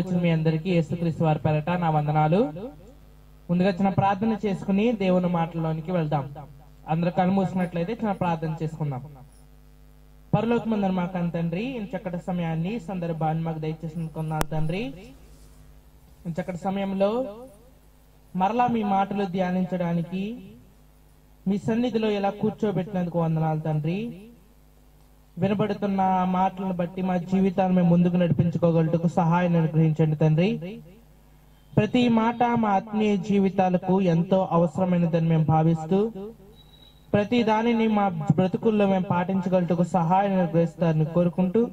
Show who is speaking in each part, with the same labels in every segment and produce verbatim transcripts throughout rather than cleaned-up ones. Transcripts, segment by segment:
Speaker 1: వచ్చిన మీ అందరికీ యేసుక్రీస్తు వారి పేరట నా వందనాలు. ముందుగా చిన్న ప్రార్థన చేసుకుని దేవుని మాటల్లోనికి వెళ్దాం. అందరూ కళ్ళు మూసుకున్నట్లయితే చిన్న ప్రార్థన చేసుకుందాం. పరలోకమందున్న మా కన్న తండ్రి, ఇంత చక్కటి సమయాన్ని సందర్భాన్ని మాకు దయచేసుకున్నారు తండ్రి. ఇంత చక్కటి సమయంలో మరలా మీ మాటలు ధ్యానించడానికి మీ సన్నిధిలో ఎలా కూర్చోబెట్టినందుకు వందనాలు తండ్రి. వినబడుతున్న మాటలను బట్టి మా జీవితాన్ని మేము ముందుకు నడిపించుకోగలటకు సహాయం అనుగ్రహించండి తండ్రి. ప్రతి మాట మా ఆత్మీయ జీవితాలకు ఎంతో అవసరమైనదని మేము భావిస్తూ ప్రతి దానిని మా బ్రతుకుల్లో మేము పాటించగలటకు సహాయం అనుగ్రహిస్తారని కోరుకుంటూ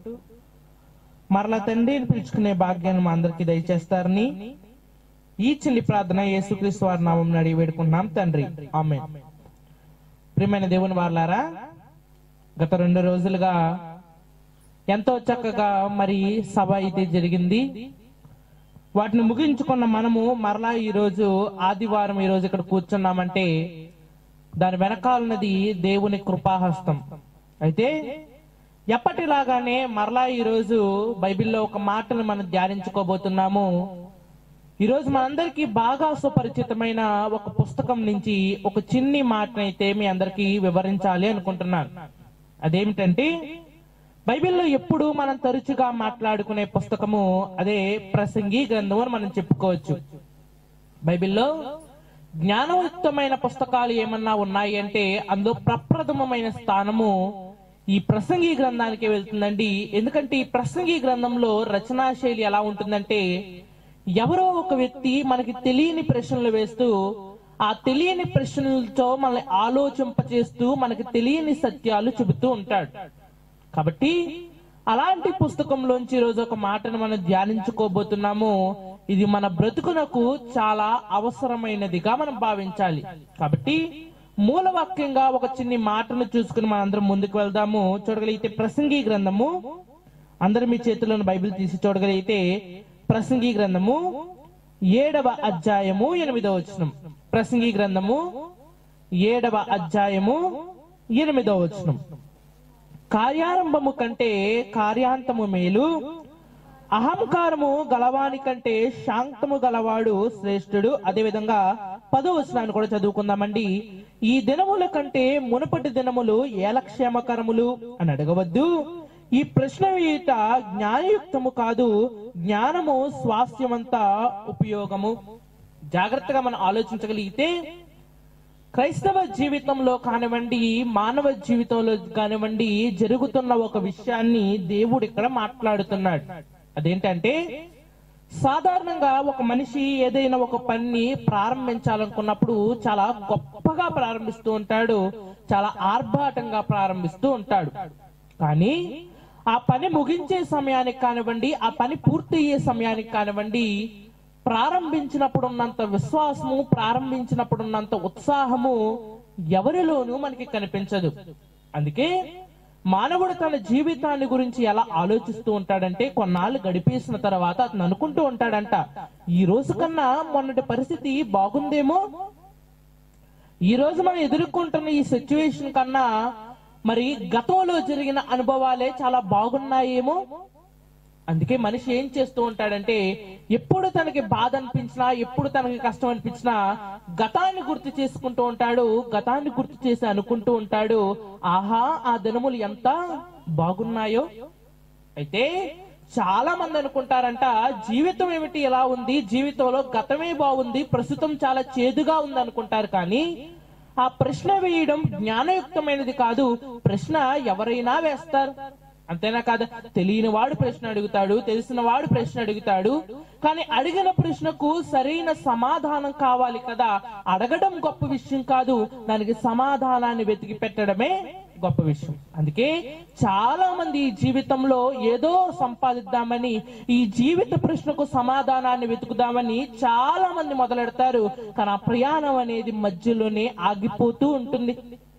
Speaker 1: మరలా తండ్రిని పిలుచుకునే భాగ్యాన్ని మా అందరికీ దయచేస్తారని ఈ చిన్ని ప్రార్థన యేసుక్రీస్తు వారి నామమున అడిగి వేడుకుంటున్నాం తండ్రి, ఆమేన్. ప్రియమైన దేవుని వారలారా, గత రెండు రోజులుగా ఎంతో చక్కగా మరి సభ అయితే జరిగింది. వాటిని ముగించుకున్న మనము మరలా ఈ రోజు ఆదివారం ఈ రోజు ఇక్కడ కూర్చున్నామంటే దాని వెనకాలన్నది దేవుని కృపాహస్తం. అయితే ఎప్పటిలాగానే మరలా ఈ రోజు బైబిల్లో ఒక మాటను మనం ధ్యానించుకోబోతున్నాము. ఈ రోజు మనందరికీ బాగా సుపరిచితమైన ఒక పుస్తకం నుంచి ఒక చిన్ని మాటనైతే మీ అందరికీ వివరించాలి అనుకుంటున్నాను. అదేమిటంటే, బైబిల్లో ఎప్పుడు మనం తరచుగా మాట్లాడుకునే పుస్తకము అదే ప్రసంగి గ్రంథం అని మనం చెప్పుకోవచ్చు. బైబిల్లో జ్ఞానయుక్తమైన పుస్తకాలు ఏమన్నా ఉన్నాయి అంటే అందులో ప్రప్రథమమైన స్థానము ఈ ప్రసంగి గ్రంథానికి వెళ్తుందండి. ఎందుకంటే ఈ ప్రసంగి గ్రంథంలో రచనా శైలి ఎలా ఉంటుందంటే, ఎవరో ఒక వ్యక్తి మనకి తెలియని ప్రశ్నలు వేస్తూ ఆ తెలియని ప్రశ్నలతో మనల్ని ఆలోచింపచేస్తూ మనకి తెలియని సత్యాలు చెబుతూ ఉంటాడు. కాబట్టి అలాంటి పుస్తకంలోంచి ఈ రోజు ఒక మాటను మనం ధ్యానించుకోబోతున్నాము. ఇది మన బ్రతుకునకు చాలా అవసరమైనదిగా మనం భావించాలి. కాబట్టి మూలవాక్యంగా ఒక చిన్ని మాటను చూసుకుని మనం అందరం ముందుకు వెళ్దాము. చూడగలిగితే ప్రసంగి గ్రంథము, అందరు మీ చేతుల్లోని బైబిల్ తీసి చూడగలిగితే ప్రసంగి గ్రంథము ఏడవ అధ్యాయము ఎనిమిదవ వచనం. ప్రసంగి గ్రంథము ఏడవ అధ్యాయము ఎనిమిదవ వచనం. కార్యారంభము కంటే కార్యాంతము మేలు, అహంకారము గలవాని కంటే శాంతము గలవాడు శ్రేష్ఠుడు. అదే విధంగా పదో వచనాన్ని కూడా చదువుకుందామండి. ఈ దినముల కంటే మునుపటి దినములు ఏలక్షేమకరములు అని అడగవద్దు. ఈ ప్రశ్న వేయుట జ్ఞానయుక్తము కాదు, జ్ఞానము స్వాస్థ్యమంతా ఉపయోగము. జాగ్రత్తగా మనం ఆలోచించగలిగితే క్రైస్తవ జీవితంలో కానివ్వండి, మానవ జీవితంలో కానివ్వండి, జరుగుతున్న ఒక విషయాన్ని దేవుడు ఇక్కడ మాట్లాడుతున్నాడు. అదేంటంటే, సాధారణంగా ఒక మనిషి ఏదైనా ఒక పని ప్రారంభించాలనుకున్నప్పుడు చాలా గొప్పగా ప్రారంభిస్తూ ఉంటాడు, చాలా ఆర్భాటంగా ప్రారంభిస్తూ ఉంటాడు. కానీ ఆ పని ముగించే సమయానికి కానివ్వండి, ఆ పని పూర్తి అయ్యే సమయానికి కానివ్వండి, ప్రారంభించినప్పుడు ఉన్నంత విశ్వాసము, ప్రారంభించినప్పుడు ఉన్నంత ఉత్సాహము ఎవరిలోనూ మనకి కనిపించదు. అందుకే మానవుడు తన జీవితాన్ని గురించి ఎలా ఆలోచిస్తూ ఉంటాడంటే, కొన్నాళ్ళు గడిపేసిన తర్వాత అతను అనుకుంటూ ఉంటాడంట, ఈ రోజు కన్నా మొన్నటి పరిస్థితి బాగుందేమో, ఈ రోజు మనం ఎదుర్కొంటున్న ఈ సిచ్యువేషన్ కన్నా మరి గతంలో జరిగిన అనుభవాలే చాలా బాగున్నాయేమో. అందుకే మనిషి ఏం చేస్తూ ఉంటాడంటే, ఎప్పుడు తనకి బాధ అనిపించినా, ఎప్పుడు తనకి కష్టం అనిపించినా గతాన్ని గుర్తు చేసుకుంటూ ఉంటాడు, గతాన్ని గుర్తు చేసి అనుకుంటూ ఉంటాడు, ఆహా ఆ దినములు ఎంత బాగున్నాయో. అయితే చాలా మంది అనుకుంటారంట, జీవితం ఏమిటి ఎలా ఉంది, జీవితంలో గతమే బాగుంది, ప్రస్తుతం చాలా చేదుగా ఉంది అనుకుంటారు. కానీ ఆ ప్రశ్న వేయడం జ్ఞానయుక్తమైనది కాదు. ప్రశ్న ఎవరైనా వేస్తారు, అంతేనా కాదా? తెలియని వాడు ప్రశ్న అడుగుతాడు, తెలిసిన వాడు ప్రశ్న అడుగుతాడు. కానీ అడిగిన ప్రశ్నకు సరైన సమాధానం కావాలి కదా. అడగడం గొప్ప విషయం కాదు, దానికి సమాధానాన్ని వెతికి పెట్టడమే గొప్ప విషయం. అందుకే చాలా మంది ఈ జీవితంలో ఏదో సంపాదిద్దామని, ఈ జీవిత ప్రశ్నకు సమాధానాన్ని వెతుకుదామని చాలా మంది మొదలెడతారు. కానీ ఆ ప్రయాణం అనేది మధ్యలోనే ఆగిపోతూ ఉంటుంది.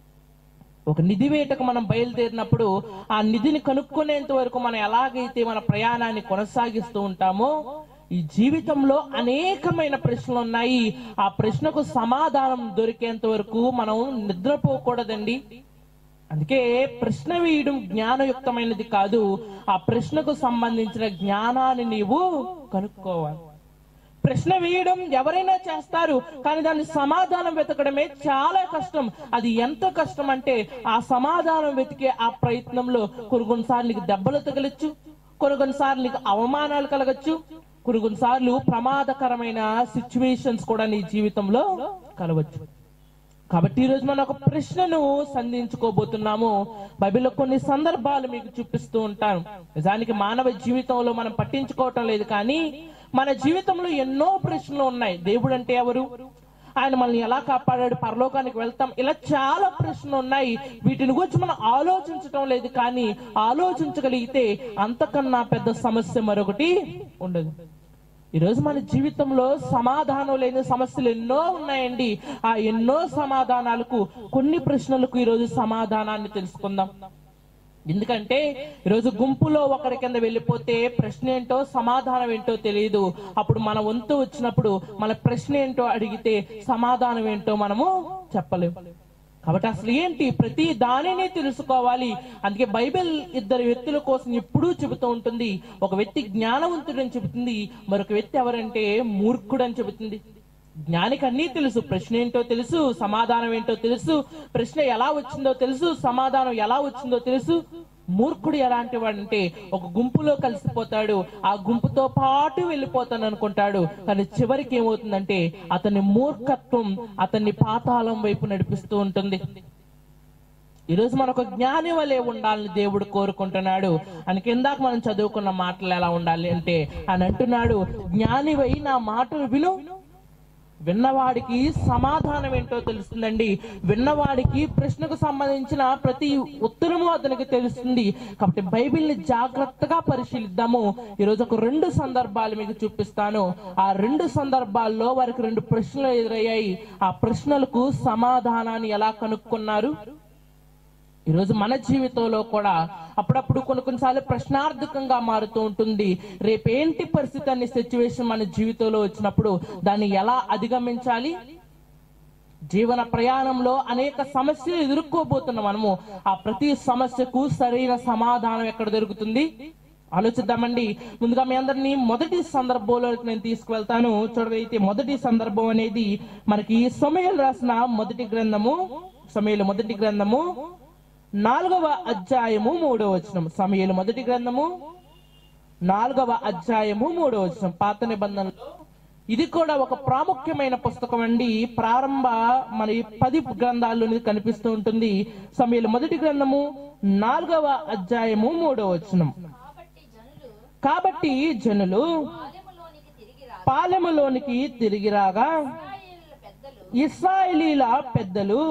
Speaker 1: ఒక నిధి వేటకు మనం బయలుదేరినప్పుడు ఆ నిధిని కనుక్కునేంత వరకు మనం ఎలాగైతే మన ప్రయాణాన్ని కొనసాగిస్తూ ఉంటామో, ఈ జీవితంలో అనేకమైన ప్రశ్నలు ఉన్నాయి. ఆ ప్రశ్నకు సమాధానం దొరికేంత వరకు మనం నిద్రపోకూడదండి. అందుకే ప్రశ్న వేయడం జ్ఞానయుక్తమైనది కాదు, ఆ ప్రశ్నకు సంబంధించిన జ్ఞానాన్ని నీవు కనుక్కోవాలి. ప్రశ్న వేయడం ఎవరైనా చేస్తారు, కానీ దాని సమాధానం వెతకడమే చాలా కష్టం. అది ఎంత కష్టం అంటే ఆ సమాధానం వెతికే ఆ ప్రయత్నంలో కొన్ని కొన్నిసార్లు నీకు దెబ్బలు తగలచ్చు, కొన్ని కొన్నిసార్లు నీకు అవమానాలు కలగచ్చు, కొన్ని కొన్నిసార్లు ప్రమాదకరమైన సిచ్యువేషన్స్ కూడా నీ జీవితంలో కలవచ్చు. కాబట్టి ఈ రోజు మనం ఒక ప్రశ్నను సంధించుకోబోతున్నాము. బైబిల్లో కొన్ని సందర్భాలు మీకు చూపిస్తూ ఉంటాను. నిజానికి మానవ జీవితంలో మనం పట్టించుకోవటం లేదు, కానీ మన జీవితంలో ఎన్నో ప్రశ్నలు ఉన్నాయి. దేవుడు అంటే ఎవరు, ఆయన మనల్ని ఎలా కాపాడాడు, పరలోకానికి వెళ్తాం, ఇలా చాలా ప్రశ్నలు ఉన్నాయి. వీటిని గురించి మనం ఆలోచించటం లేదు, కానీ ఆలోచించగలిగితే అంతకన్నా పెద్ద సమస్య మరొకటి ఉండదు. ఈరోజు మన జీవితంలో సమాధానం లేని సమస్యలు ఎన్నో ఉన్నాయండి. ఆ ఎన్నో సమాధానాలకు, కొన్ని ప్రశ్నలకు ఈరోజు సమాధానాన్ని తెలుసుకుందాం. ఎందుకంటే ఈరోజు గుంపులో ఒకరి కింద వెళ్ళిపోతే ప్రశ్న ఏంటో సమాధానం ఏంటో తెలియదు. అప్పుడు మన వంతు వచ్చినప్పుడు మన ప్రశ్న ఏంటో అడిగితే సమాధానం ఏంటో మనము చెప్పలేము. కాబట్టి అసలు ఏంటి, ప్రతి దానిని తెలుసుకోవాలి. అందుకే బైబిల్ ఇద్దరు వ్యక్తుల కోసం ఎప్పుడూ చెబుతూ ఉంటుంది. ఒక వ్యక్తి జ్ఞానవంతుడు అని చెబుతుంది, మరొక వ్యక్తి ఎవరంటే మూర్ఖుడు అని చెబుతుంది. జ్ఞానికి అన్నీ తెలుసు, ప్రశ్న ఏంటో తెలుసు, సమాధానం ఏంటో తెలుసు, ప్రశ్న ఎలా వచ్చిందో తెలుసు, సమాధానం ఎలా వచ్చిందో తెలుసు. మూర్ఖుడు ఎలాంటి వాడంటే ఒక గుంపులో కలిసిపోతాడు, ఆ గుంపుతో పాటు వెళ్ళిపోతాను అనుకుంటాడు, కానీ చివరికి ఏమవుతుందంటే అతని మూర్ఖత్వం అతన్ని పాతాళం వైపు నడిపిస్తూ ఉంటుంది. ఈరోజు మనకు జ్ఞాని వలె ఉండాలని దేవుడు కోరుకుంటున్నాడు. అని కిందాక మనం చదువుకున్న మాటలు ఎలా ఉండాలి అంటే అని అంటున్నాడు, జ్ఞానివై నా మాటలు విను. విన్నవాడికి సమాధానం ఏంటో తెలుస్తుందండి. విన్నవాడికి ప్రశ్నకు సంబంధించిన ప్రతి ఉత్తరము అతనికి తెలుస్తుంది. కాబట్టి బైబిల్ని జాగ్రత్తగా పరిశీలిద్దాము. ఈరోజు ఒక రెండు సందర్భాలు మీకు చూపిస్తాను. ఆ రెండు సందర్భాల్లో వారికి రెండు ప్రశ్నలు ఎదురయ్యాయి. ఆ ప్రశ్నలకు సమాధానాన్ని ఎలా కనుక్కున్నారు. ఈరోజు మన జీవితంలో కూడా అప్పుడప్పుడు కొన్ని కొన్నిసార్లు ప్రశ్నార్థకంగా మారుతూ ఉంటుంది. రేపేంటి పరిస్థితి అనే సిచ్యువేషన్ మన జీవితంలో వచ్చినప్పుడు దాన్ని ఎలా అధిగమించాలి. జీవన ప్రయాణంలో అనేక సమస్యలు ఎదుర్కోబోతున్న మనము ఆ ప్రతి సమస్యకు సరైన సమాధానం ఎక్కడ దొరుకుతుంది ఆలోచిద్దామండి. ముందుగా మీ అందరినీ మొదటి సందర్భంలోకి నేను తీసుకువెళ్తాను. చూడగలిగితే మొదటి సందర్భం అనేది మనకి సమూయేలు రాసిన మొదటి గ్రంథము, సమూయేలు మొదటి గ్రంథము నాలుగవ అధ్యాయము మూడవ వచనం. సమూయేలు మొదటి గ్రంథము నాలుగవ అధ్యాయము మూడవ వచనం. పాత నిబంధనలో ఇది కూడా ఒక ప్రాముఖ్యమైన పుస్తకం అండి. ప్రారంభ మరి పది గ్రంథాల్లో కనిపిస్తూ ఉంటుంది. సమూయేలు మొదటి గ్రంథము నాలుగవ అధ్యాయము మూడవ వచనం. కాబట్టి జనులు పాలెములోనికి తిరిగి రాగా ఇశ్రాయేలీల పెద్దలు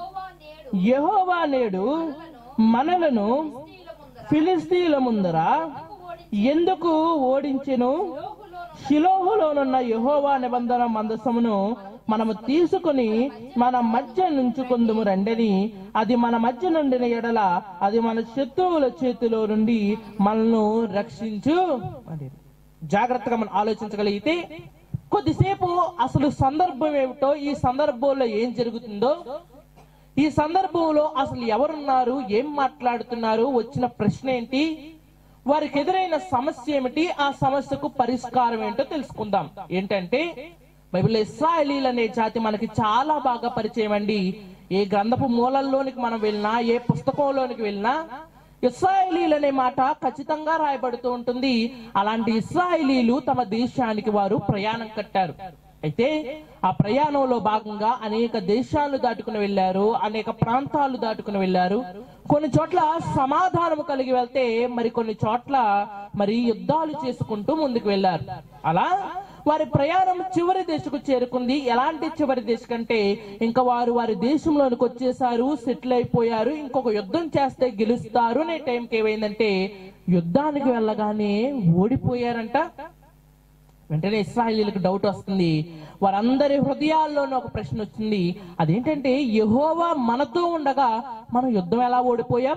Speaker 1: యెహోవా నేడు మనలను ఫిలిష్తీయుల ముందర ఎందుకు ఓడించెను? షిలోహులోనున్న యెహోవా నిబంధన మందసమును మనము తీసుకుని మన మధ్య నుంచుకొందుము రండని, అది మన మధ్య నుండిన ఎడల అది మన శత్రువుల చేతిలో నుండి మనల్ని రక్షించు. జాగ్రత్తగా మనం ఆలోచించగలిగితే కొద్దిసేపు అసలు సందర్భం ఏమిటో, ఈ సందర్భంలో ఏం జరుగుతుందో, ఈ సందర్భంలో అసలు ఎవరున్నారు, ఏం మాట్లాడుతున్నారు, వచ్చిన ప్రశ్న ఏంటి, వారికి ఎదురైన సమస్య ఏమిటి, ఆ సమస్యకు పరిష్కారం ఏంటో తెలుసుకుందాం. ఏంటంటే బైబిల్లో ఇశ్రాయేలీలు అనే జాతి మనకి చాలా బాగా పరిచయం అండి. ఏ గ్రంథపు మూలల్లోనికి మనం వెళ్ళినా, ఏ పుస్తకంలోనికి వెళ్ళినా ఇశ్రాయేలీలు అనే మాట ఖచ్చితంగా రాయబడుతూ ఉంటుంది. అలాంటి ఇశ్రాయేలీలు తమ దేశానికి వారు ప్రయాణం కట్టారు. అయితే ఆ ప్రయాణంలో భాగంగా అనేక దేశాలు దాటుకుని వెళ్ళారు, అనేక ప్రాంతాలు దాటుకుని వెళ్ళారు. కొన్ని చోట్ల సమాధానం కలిగి వెళ్తే మరి కొన్ని చోట్ల మరి యుద్ధాలు చేసుకుంటూ ముందుకు వెళ్ళారు. అలా వారి ప్రయాణం చివరి దేశకు చేరుకుంది. ఎలాంటి చివరి దేశం కంటే ఇంకా వారు వారి దేశంలోనికి వచ్చేసారు, సెటిల్ అయిపోయారు. ఇంకొక యుద్ధం చేస్తే గెలుస్తారు అనే టైంకి ఏమైందంటే యుద్ధానికి వెళ్ళగానే ఓడిపోయారంట. వెంటనే ఇశ్రాయేలీలకు డౌట్ వస్తుంది. వారందరి హృదయాల్లోనూ ఒక ప్రశ్న వచ్చింది. అదేంటంటే యెహోవా మనతో ఉండగా మనం యుద్ధం ఎలా ఓడిపోయాం?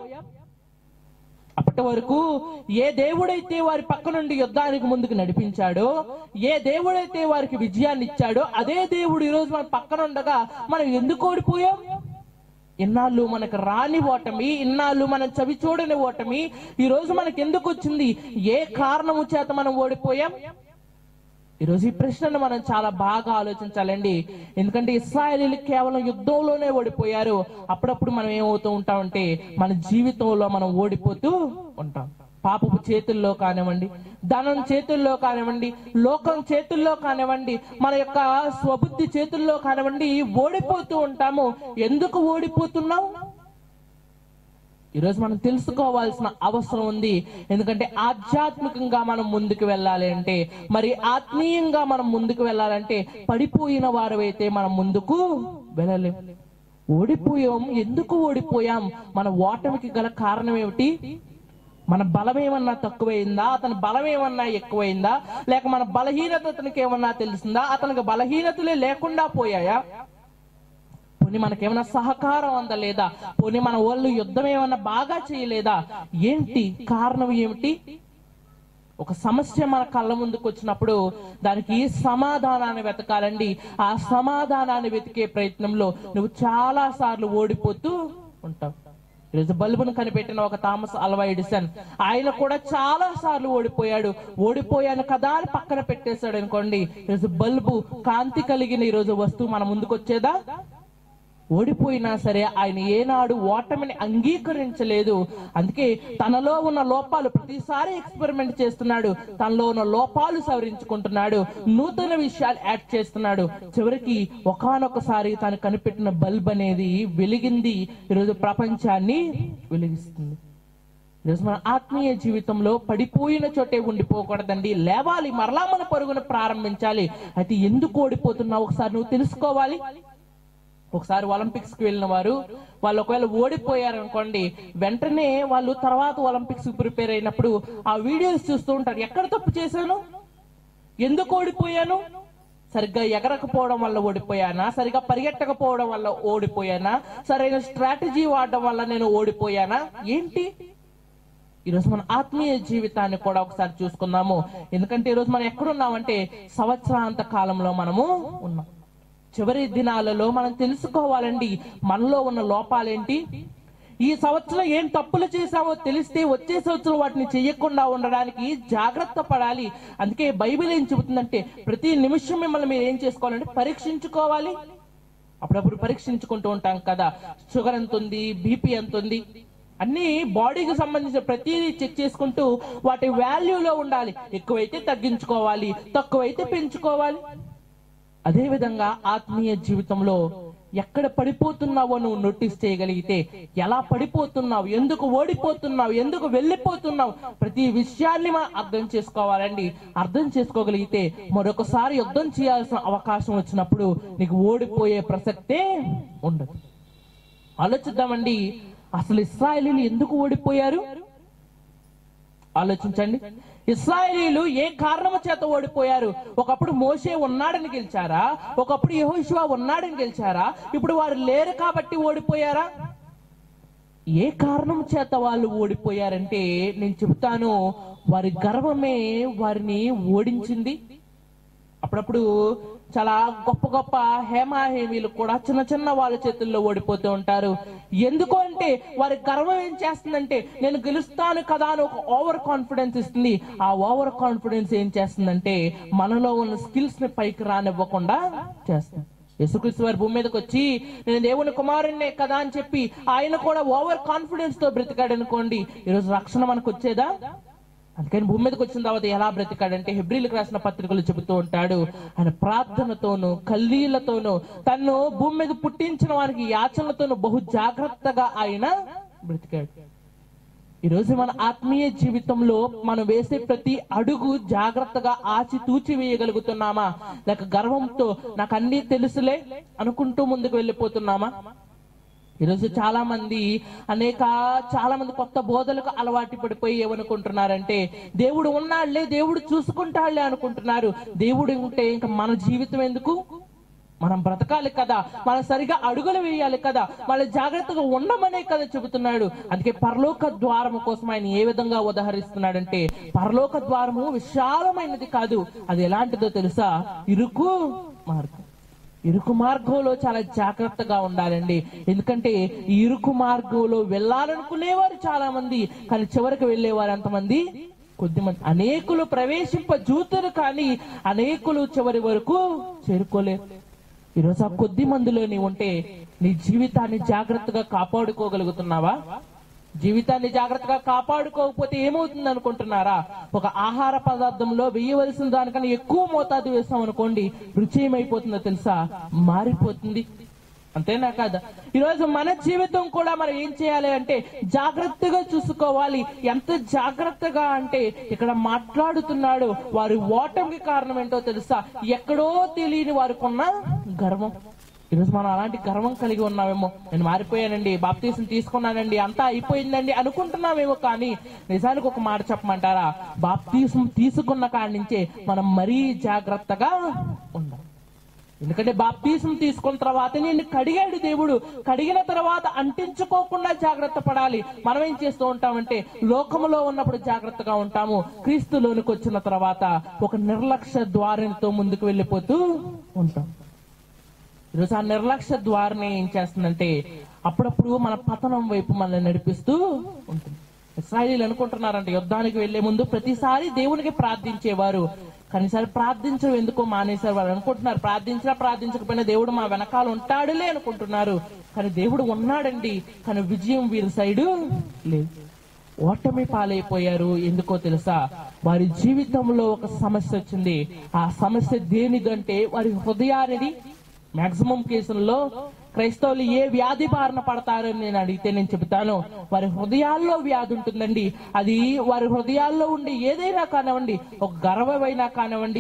Speaker 1: అప్పటి వరకు ఏ దేవుడైతే వారి పక్క నుండి యుద్ధానికి ముందుకు నడిపించాడో, ఏ దేవుడైతే వారికి విజయాన్ని ఇచ్చాడో అదే దేవుడు ఈరోజు మన పక్కన ఉండగా మనం ఎందుకు ఓడిపోయాం? ఇన్నాళ్ళు మనకు రాని ఓటమి, ఇన్నాళ్ళు మనం చవి చూడని ఓటమి ఈ రోజు మనకి ఎందుకు వచ్చింది? ఏ కారణము చేత మనం ఓడిపోయాం? ఈరోజు ఈ ప్రశ్నను మనం చాలా బాగా ఆలోచించాలండి. ఎందుకంటే ఇశ్రాయేలీయులు కేవలం యుద్ధంలోనే ఓడిపోయారు. అప్పుడప్పుడు మనం ఏమవుతూ ఉంటామంటే మన జీవితంలో మనం ఓడిపోతూ ఉంటాం. పాపపు చేతుల్లో కానివ్వండి, ధనం చేతుల్లో కానివ్వండి, లోకం చేతుల్లో కానివ్వండి, మన యొక్క స్వబుద్ధి చేతుల్లో కానివ్వండి ఓడిపోతూ ఉంటాము. ఎందుకు ఓడిపోతున్నాం? ఈరోజు మనం తెలుసుకోవాల్సిన అవసరం ఉంది. ఎందుకంటే ఆధ్యాత్మికంగా మనం ముందుకు వెళ్ళాలి అంటే, మరి ఆత్మీయంగా మనం ముందుకు వెళ్ళాలంటే పడిపోయిన వారైతే మనం ముందుకు వెళ్ళలేం. ఓడిపోయాం. ఎందుకు ఓడిపోయాం? మన ఓటమికి గల కారణం ఏమిటి? మన బలం ఏమన్నా తక్కువైందా? అతని బలం ఏమన్నా ఎక్కువైందా? లేక మన బలహీనత అతనికి ఏమన్నా తెలిసిందా? అతనికి బలహీనతలే లేకుండా పోయాయా? పోనీ మనకేమైనా సహకారం అందలేదా? పోనీ మన వాళ్ళు యుద్ధం ఏమన్నా బాగా చేయలేదా? ఏంటి కారణం? ఏమిటి? ఒక సమస్య మన కళ్ళ ముందుకు వచ్చినప్పుడు దానికి సమాధానాన్ని వెతకాలండి. ఆ సమాధానాన్ని వెతికే ప్రయత్నంలో నువ్వు చాలా సార్లు ఓడిపోతూ ఉంటావు. ఈరోజు బల్బును కనిపెట్టిన ఒక థామస్ అల్వా ఎడిసన్, ఆయన కూడా చాలా సార్లు ఓడిపోయాడు. ఓడిపోయాను కదా అని పక్కన పెట్టేశాడు అనుకోండి, ఈరోజు బల్బు కాంతి కలిగిన ఈరోజు వస్తువు మన ముందుకు వచ్చేదా? ఓడిపోయినా సరే ఆయన ఏనాడు ఓటమిని అంగీకరించలేదు. అందుకే తనలో ఉన్న లోపాలు ప్రతిసారి ఎక్స్పెరిమెంట్ చేస్తున్నాడు. తనలో ఉన్న లోపాలు సవరించుకుంటున్నాడు, నూతన విషయాలు యాడ్ చేస్తున్నాడు. చివరికి ఒకానొకసారి తను కనిపెట్టిన బల్బ్ అనేది వెలిగింది. ఈరోజు ప్రపంచాన్ని వెలిగిస్తుంది. ఈరోజు మన ఆత్మీయ జీవితంలో పడిపోయిన చోటే ఉండిపోకూడదండి. లేవాలి, మరలా మన పరుగును ప్రారంభించాలి. అయితే ఎందుకు ఓడిపోతున్నావు ఒకసారి నువ్వు తెలుసుకోవాలి. ఒకసారి ఒలింపిక్స్ కి వెళ్ళిన వారు వాళ్ళు ఒకవేళ ఓడిపోయారు అనుకోండి, వెంటనే వాళ్ళు తర్వాత ఒలింపిక్స్ ప్రిపేర్ అయినప్పుడు ఆ వీడియోస్ చూస్తూ ఉంటారు. ఎక్కడ తప్పు చేశాను? ఎందుకు ఓడిపోయాను? సరిగ్గా ఎగరకపోవడం వల్ల ఓడిపోయానా? సరిగ్గా పరిగెట్టకపోవడం వల్ల ఓడిపోయానా? సరైన స్ట్రాటజీ వాడడం వల్ల నేను ఓడిపోయానా? ఏంటి? ఈరోజు మన ఆత్మీయ జీవితాన్ని కూడా ఒకసారి చూసుకుందాము. ఎందుకంటే ఈరోజు మనం ఎక్కడున్నామంటే సంవత్సరాంత కాలంలో మనము ఉన్నాం. చివరి దినాలలో మనం తెలుసుకోవాలండి మనలో ఉన్న లోపాలేంటి. ఈ సంవత్సరం ఏం తప్పులు చేశామో తెలిస్తే వచ్చే సంవత్సరం వాటిని చెయ్యకుండా ఉండడానికి జాగ్రత్త పడాలి. అందుకే బైబిల్ ఏం చెబుతుందంటే ప్రతి నిమిషం మిమ్మల్ని మీరు ఏం చేసుకోవాలంటే పరీక్షించుకోవాలి. అప్పుడప్పుడు పరీక్షించుకుంటూ ఉంటాం కదా, షుగర్ ఎంత ఉంది, బీపీ ఎంత ఉంది, అన్ని బాడీకి సంబంధించిన ప్రతిదీ చెక్ చేసుకుంటూ వాటి వాల్యూలో ఉండాలి. ఎక్కువైతే తగ్గించుకోవాలి, తక్కువైతే పెంచుకోవాలి. అదే విధంగా ఆత్మీయ జీవితంలో ఎక్కడ పడిపోతున్నావో నువ్వు నోటీస్ చేయగలిగితే, ఎలా పడిపోతున్నావు, ఎందుకు ఓడిపోతున్నావు, ఎందుకు వెళ్ళిపోతున్నావు, ప్రతి విషయాన్ని మనం అర్థం చేసుకోవాలండి. అర్థం చేసుకోగలిగితే మరొకసారి యుద్ధం చేయాల్సిన అవకాశం వచ్చినప్పుడు నీకు ఓడిపోయే ప్రసక్తే ఉండదు. ఆలోచిద్దామండి, అసలు ఇశ్రాయేలీయులు ఎందుకు ఓడిపోయారు? ఆలోచించండి. ఇశ్రాయేలీయులు ఏ కారణము చేత ఓడిపోయారు? ఒకప్పుడు మోషే ఉన్నాడని గెలిచారా? ఒకప్పుడు యెహోషువ ఉన్నాడని గెలిచారా? ఇప్పుడు వారు లేరు కాబట్టి ఓడిపోయారా? ఏ కారణం చేత వాళ్ళు ఓడిపోయారంటే నేను చెబుతాను, వారి గర్వమే వారిని ఓడించింది. అప్పుడప్పుడు చాలా గొప్ప గొప్ప హేమాహేమీలు కూడా చిన్న చిన్న వాళ్ళ చేతుల్లో ఓడిపోతూ ఉంటారు. ఎందుకు అంటే వారి గర్వం ఏం చేస్తుందంటే నేను గెలుస్తాను కదా అని ఒక ఓవర్ కాన్ఫిడెన్స్ ఇస్తుంది. ఆ ఓవర్ కాన్ఫిడెన్స్ ఏం చేస్తుందంటే మనలో ఉన్న స్కిల్స్ ని పైకి రానివ్వకుండా చేస్తుంది. యేసుక్రీస్తు వారి భూమి మీదకి వచ్చి నేను దేవుని కుమారుణ్ణే కదా అని చెప్పి ఆయన కూడా ఓవర్ కాన్ఫిడెన్స్ తో బ్రతికాడు అనుకోండి, ఈరోజు రక్షణ మనకు వచ్చేదా? అందుకని భూమి మీదకి వచ్చిన తర్వాత ఎలా బ్రతికాడంటే హెబ్రీలకు రాసిన పత్రికలు చెబుతూ ఉంటాడు, ఆయన ప్రార్థనతోను కల్లీలతోను తను భూమి మీద పుట్టించిన వారికి యాచనలతోను బహు జాగ్రత్తగా ఆయన బ్రతికాడు. ఈరోజు మన ఆత్మీయ జీవితంలో మనం వేసే ప్రతి అడుగు జాగ్రత్తగా ఆచి తూచి వేయగలుగుతున్నామా? లేక గర్వంతో నాకు అన్ని తెలుసులే అనుకుంటూ ముందుకు వెళ్ళిపోతున్నామా? ఈరోజు చాలా మంది అనేక చాలా మంది కొత్త బోధలకు అలవాటు పడిపోయి ఏమనుకుంటున్నారంటే దేవుడు ఉన్నాళ్లే, దేవుడు చూసుకుంటాళ్లే అనుకుంటున్నారు. దేవుడు ఉంటే ఇంకా మన జీవితం ఎందుకు? మనం బ్రతకాలి కదా, మనం సరిగా అడుగులు వేయాలి కదా, మన జాగ్రత్తగా ఉండమనే కదా చెబుతున్నాడు. అందుకే పరలోక ద్వారము కోసం ఆయన ఏ విధంగా ఉదాహరిస్తున్నాడంటే పరలోక ద్వారము విశాలమైనది కాదు, అది ఎలాంటిదో తెలుసా? ఇరుకు మార్గం. ఇరుకు మార్గంలో చాలా జాగ్రత్తగా ఉండాలండి. ఎందుకంటే ఈ ఇరుకు మార్గంలో వెళ్ళాలనుకునేవారు చాలా మంది, కానీ చివరికి వెళ్ళేవారు ఎంతమంది? కొద్దిమంది, అనేకులు ప్రవేశింప జూతురు కానీ అనేకులు చివరి వరకు చేరుకోలేరు. ఈరోజు ఆ కొద్ది మందిలో నీ ఉంటే నీ జీవితాన్ని జాగ్రత్తగా కాపాడుకోగలుగుతున్నావా? జీవితాన్ని జాగ్రత్తగా కాపాడుకోకపోతే ఏమవుతుంది అనుకుంటున్నారా? ఒక ఆహార పదార్థంలో వేయవలసిన దానికన్నా ఎక్కువ మోతాదు వేస్తాం అనుకోండి, రుచి ఏమైపోతుందో తెలుసా? మారిపోతుంది. అంతేనా కాదా? ఈరోజు మన జీవితం కూడా మనం ఏం చేయాలి అంటే జాగ్రత్తగా చూసుకోవాలి. ఎంత జాగ్రత్తగా అంటే ఇక్కడ మాట్లాడుతున్నాడు, వారి ఓటమికి కారణం ఏంటో తెలుసా? ఎక్కడో తెలియని వారికి ఉన్న గర్వం. ఈరోజు మనం అలాంటి గర్వం కలిగి ఉన్నామేమో. నేను మారిపోయానండి, బాప్తీసం తీసుకున్నానండి, అంతా అయిపోయిందండి అనుకుంటున్నామేమో. కానీ నిజానికి ఒక మాట చెప్పమంటారా? బాప్తీసం తీసుకున్న కాడి నుంచే మనం మరీ జాగ్రత్తగా ఉండాలి. ఎందుకంటే బాప్తీసం తీసుకున్న తర్వాత నిన్ను కడిగాడు దేవుడు. కడిగిన తర్వాత అంటించుకోకుండా జాగ్రత్త పడాలి. మనం ఏం చేస్తూ ఉంటామంటే లోకములో ఉన్నప్పుడు జాగ్రత్తగా ఉంటాము, క్రీస్తులోనికి వచ్చిన తర్వాత ఒక నిర్లక్ష్య ద్వారంతో ముందుకు వెళ్ళిపోతూ ఉంటాం. ఈరోజు ఆ నిర్లక్ష్య ద్వారాన్ని ఏం చేస్తుందంటే అప్పుడప్పుడు మన పతనం వైపు మనల్ని నడిపిస్తూ ఉంటుంది. ఇశ్రాయేలీయులు అనుకుంటున్నారంటే యుద్ధానికి వెళ్లే ముందు ప్రతిసారి దేవునికి ప్రార్థించేవారు, కనీసారి ప్రార్థించడం ఎందుకో మానేశారు. వాళ్ళు అనుకుంటున్నారు ప్రార్థించినా ప్రార్థించకపోయినా దేవుడు మా వెనకాల ఉంటాడులే అనుకుంటున్నారు. కానీ దేవుడు ఉన్నాడండి, కానీ విజయం వీరి సైడు లేదు. ఓటమి పాలైపోయారు. ఎందుకో తెలుసా? వారి జీవితంలో ఒక సమస్య వచ్చింది. ఆ సమస్య దేనిదంటే వారి హృదయాన్ని. మాక్సిమం కేసుల్లో క్రైస్తవులు ఏ వ్యాధి బారిన పడతారని నేను అడిగితే నేను చెబుతాను, వారి హృదయాల్లో వ్యాధి ఉంటుందండి. అది వారి హృదయాల్లో ఉండి ఏదైనా కానివ్వండి, ఒక గర్వమైనా కానివ్వండి,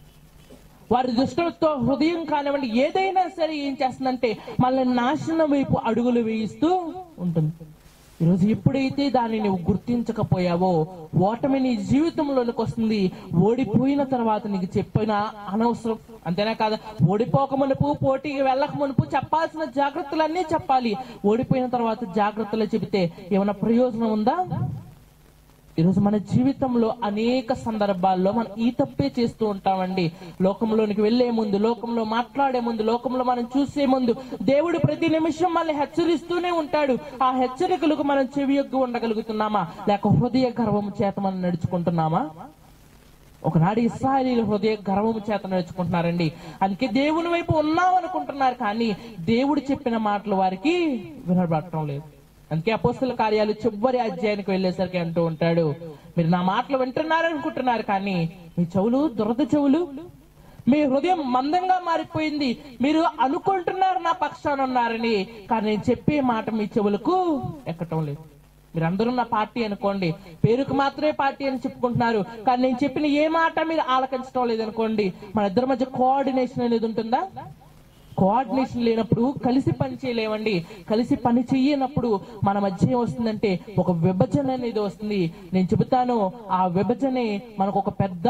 Speaker 1: వారి దుష్టతో హృదయం కానివ్వండి, ఏదైనా సరే ఏం చేస్తుందంటే మనల్ని నాశనం వైపు అడుగులు వేయిస్తూ ఉంటుంది. ఈరోజు ఎప్పుడైతే దాన్ని నువ్వు గుర్తించకపోయావో ఓటమి నీ జీవితంలోనికి వస్తుంది. ఓడిపోయిన తర్వాత నీకు చెప్పిన అనవసరం. అంతేనా కాదా? ఓడిపోక మునుపు, పోటీకి వెళ్ళక మునుపు చెప్పాల్సిన జాగ్రత్తలన్నీ చెప్పాలి. ఓడిపోయిన తర్వాత జాగ్రత్తలు చెబితే ఏమైనా ప్రయోజనం ఉందా? ఈరోజు మన జీవితంలో అనేక సందర్భాల్లో మనం ఈ తప్పే చేస్తూ ఉంటామండి. లోకంలోనికి వెళ్లే ముందు, లోకంలో మాట్లాడే ముందు, లోకంలో మనం చూసే ముందు దేవుడు ప్రతి నిమిషం మనల్ని హెచ్చరిస్తూనే ఉంటాడు. ఆ హెచ్చరికలకు మనం చెవియొగ్గు ఉండగలుగుతున్నామా? లేక హృదయ గర్వము చేత మనం నడుచుకుంటున్నామా? ఒకనాడు ఇశ్రాయేలీయులు హృదయ గర్వము చేత నడుచుకుంటున్నారండి. అందుకే దేవుని వైపు ఉన్నాం అనుకుంటున్నారు, కానీ దేవుడు చెప్పిన మాటలు వారికి వినబడటం లేదు. అందుకే అపోస్తల కార్యాలు చివరి అధ్యాయానికి వెళ్ళేసరికి అంటూ ఉంటాడు, మీరు నా మాటలు వింటున్నారు అనుకుంటున్నారు, కానీ మీ చెవులు దురద చెవులు, మీ హృదయం మందంగా మారిపోయింది. మీరు అనుకుంటున్నారు నా పక్షాన ఉన్నారని, కానీ నేను చెప్పే మాట మీ చెవులకు ఎక్కటం లేదు. మీరందరూ నా పార్టీ అనుకోండి, పేరుకు మాత్రమే పార్టీ అని చెప్పుకుంటున్నారు, కానీ నేను చెప్పిన ఏ మాట మీరు ఆలకించడం లేదనుకోండి, మన ఇద్దరి మధ్య కోఆర్డినేషన్ అనేది ఉంటుందా? కోఆర్డినేషన్ లేనప్పుడు కలిసి పని చేయలేమండి. కలిసి పని చెయ్యనప్పుడు మన మధ్య వస్తుందంటే ఒక విభజన అనేది వస్తుంది. నేను చెబుతాను, ఆ విభజనే మనకు ఒక పెద్ద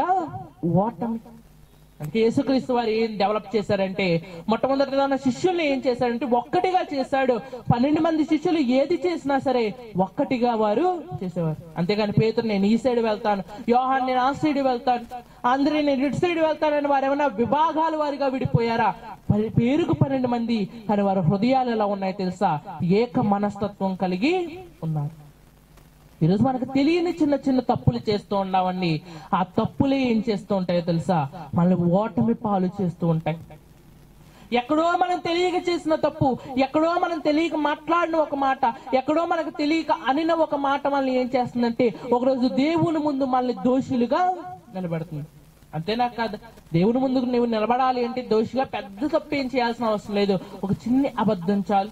Speaker 1: ఓటమి. అంటే యేసుక్రీస్తు వారు ఏం డెవలప్ చేశారంటే మొట్టమొదటి తన శిష్యుల్ని ఏం చేశారంటే ఒక్కటిగా చేశాడు. పన్నెండు మంది శిష్యులు ఏది చేసినా సరే ఒక్కటిగా వారు చేసేవారు. అంతేగాని పేతురు నేను ఈ సైడ్ వెళ్తాను, యోహాన్ నేను ఆ సైడ్ వెళ్తాను, అందరి నేను ఇటు సైడ్ వెళ్తానని వారు ఏమైనా విభాగాలు వారిగా విడిపోయారా? పేరుకు పన్నెండు మంది, కానీ వారి హృదయాలు ఎలా ఉన్నాయి తెలుసా? ఏక మనస్తత్వం కలిగి ఉన్నారు. ఈరోజు మనకు తెలియని చిన్న చిన్న తప్పులు చేస్తూ ఉన్నామండి. ఆ తప్పులే ఏం చేస్తూ ఉంటాయో తెలుసా? మనల్ని ఓటమి పాలు చేస్తూ ఉంటాయి. ఎక్కడో మనం తెలియక చేసిన తప్పు, ఎక్కడో మనం తెలియక మాట్లాడిన ఒక మాట, ఎక్కడో మనకు తెలియక అనిన ఒక మాట మనల్ని ఏం చేస్తుందంటే ఒకరోజు దేవుని ముందు మనల్ని దోషులుగా నిలబెడుతుంది. అంతేనా కాదు? దేవుని ముందుకు నువ్వు నిలబడాలి అంటే దోషిగా పెద్ద తప్పు ఏం చేయాల్సిన అవసరం లేదు. ఒక చిన్ని అబద్ధం చాలు.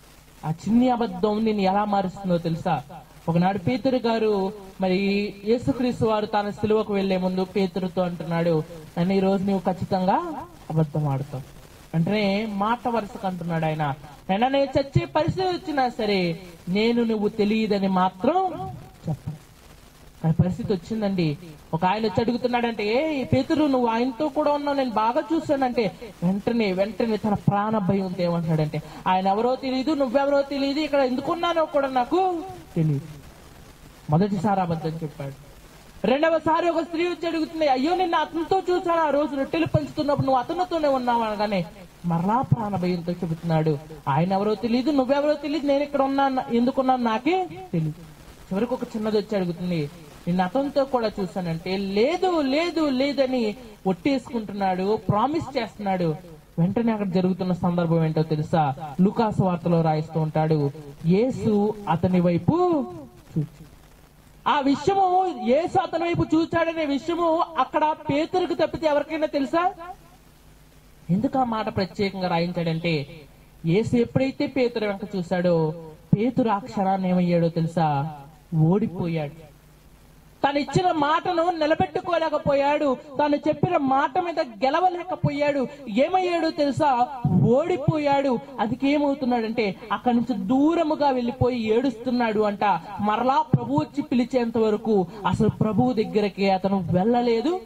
Speaker 1: ఆ చిన్ని అబద్ధం నేను ఎలా మారుస్తుందో తెలుసా? ఒకనాడు పేతురు గారు మరి యేసుక్రీస్తు వారు తన సిలువకు వెళ్లే ముందు పేతురుతో అంటున్నాడు, నన్ను ఈ రోజు నువ్వు ఖచ్చితంగా అబద్ధం ఆడుతావు. అంటే మాట వరుసకు అంటున్నాడు ఆయన, నైనా నేను చచ్చే పరిస్థితి వచ్చినా సరే నేను నువ్వు తెలియదని మాత్రం చెప్పను. కానీ పరిస్థితి వచ్చిందండి. ఒక ఆయన వచ్చి అడుగుతున్నాడంటే, ఏ పేతురు నువ్వు ఆయనతో కూడా ఉన్నావు, నేను బాగా చూశానంటే వెంటనే వెంటనే తన ప్రాణ భయంతో ఏమంటాడంటే, ఆయన ఎవరో తెలియదు, నువ్వెవరో తెలియదు, ఇక్కడ ఎందుకున్నానో కూడా నాకు తెలియదు. మొదటిసారి అబద్ధం చెప్పాడు. రెండవసారి ఒక స్త్రీ వచ్చి అడుగుతుంది, అయ్యో నిన్ను అతనితో చూశాను, ఆ రోజు రొట్టెలు పంచుతున్నప్పుడు నువ్వు అతనితోనే ఉన్నావు అనగానే మరలా ప్రాణ భయంతో చెబుతున్నాడు, ఆయన ఎవరో తెలియదు, నువ్వెవరో తెలియదు, నేను ఇక్కడ ఉన్నా ఎందుకున్నాను నాకే తెలియదు. చివరికి ఒక చిన్నది వచ్చి అడుగుతుంది, నేను అతనితో కూడా చూశానంటే లేదు లేదు లేదని ఒట్టేసుకుంటున్నాడు, ప్రామిస్ చేస్తున్నాడు. వెంటనే అక్కడ జరుగుతున్న సందర్భం ఏంటో తెలుసా? లూకాసు వార్తలో రాయిస్తూ ఉంటాడు, యేసు అతని వైపు చూచి. ఆ విషయము యేసు అతని వైపు చూచాడనే విషయము అక్కడ పేతురుకు తప్పితే ఎవరికైనా తెలుసా? ఎందుకు ఆ మాట ప్రత్యేకంగా రాయించాడంటే, యేసు ఎప్పుడైతే పేతురు వెంక చూశాడో పేతురు ఆ క్షణాన్ని ఏమయ్యాడో తెలుసా? ఓడిపోయాడు. తను ఇచ్చిన మాటను నిలబెట్టుకోలేకపోయాడు, తను చెప్పిన మాట మీద గెలవలేకపోయాడు. ఏమయ్యాడో తెలుసా? ఓడిపోయాడు. అందుకే ఏమవుతున్నాడంటే అక్కడి నుంచి దూరముగా వెళ్ళిపోయి ఏడుస్తున్నాడు అంట. మరలా ప్రభువు వచ్చి పిలిచేంత వరకు అసలు ప్రభువు దగ్గరికి అతను వెళ్ళలేదు.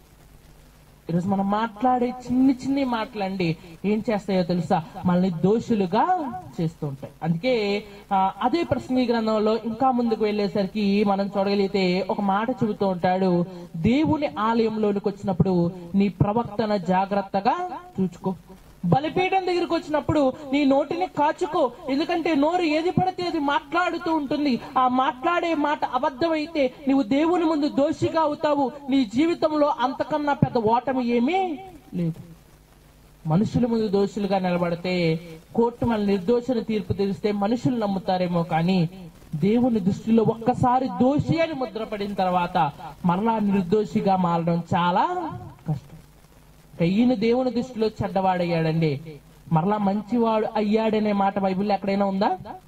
Speaker 1: ఈరోజు మనం మాట్లాడే చిన్ని చిన్ని మాటలండి ఏం చేస్తాయో తెలుసా? మనల్ని దోషులుగా చేస్తూ ఉంటాయి. అందుకే అదే ప్రసంగి గ్రంథంలో ఇంకా ముందుకు వెళ్ళేసరికి మనం చూడగలిగితే ఒక మాట చెబుతూ ఉంటాడు, దేవుని ఆలయంలోనికి వచ్చినప్పుడు నీ ప్రవక్తన జాగ్రత్తగా చూచుకో. బలిపీఠం దగ్గరికి వచ్చినప్పుడు నీ నోటిని కాచుకో, ఎందుకంటే నోరు ఏది పడితే అది మాట్లాడుతూ ఉంటుంది. ఆ మాట్లాడే మాట అబద్ధమైతే నీవు దేవుని ముందు దోషిగా అవుతావు. నీ జీవితంలో అంతకన్నా పెద్ద ఓటమి ఏమీ లేదు. మనుషుల ముందు దోషులుగా నిలబడితే కోర్టు మన నిర్దోషిని తీర్పు తీరిస్తే మనుషులు నమ్ముతారేమో, కానీ దేవుని దృష్టిలో ఒక్కసారి దోషి అని ముద్రపడిన తర్వాత మరలా నిర్దోషిగా మారడం చాలా కష్టం. ఈయన దేవుని దృష్టిలో చెడ్డవాడయ్యాడండి, మరలా మంచివాడు అయ్యాడనే మాట బైబిల్లో ఎక్కడైనా ఉందా?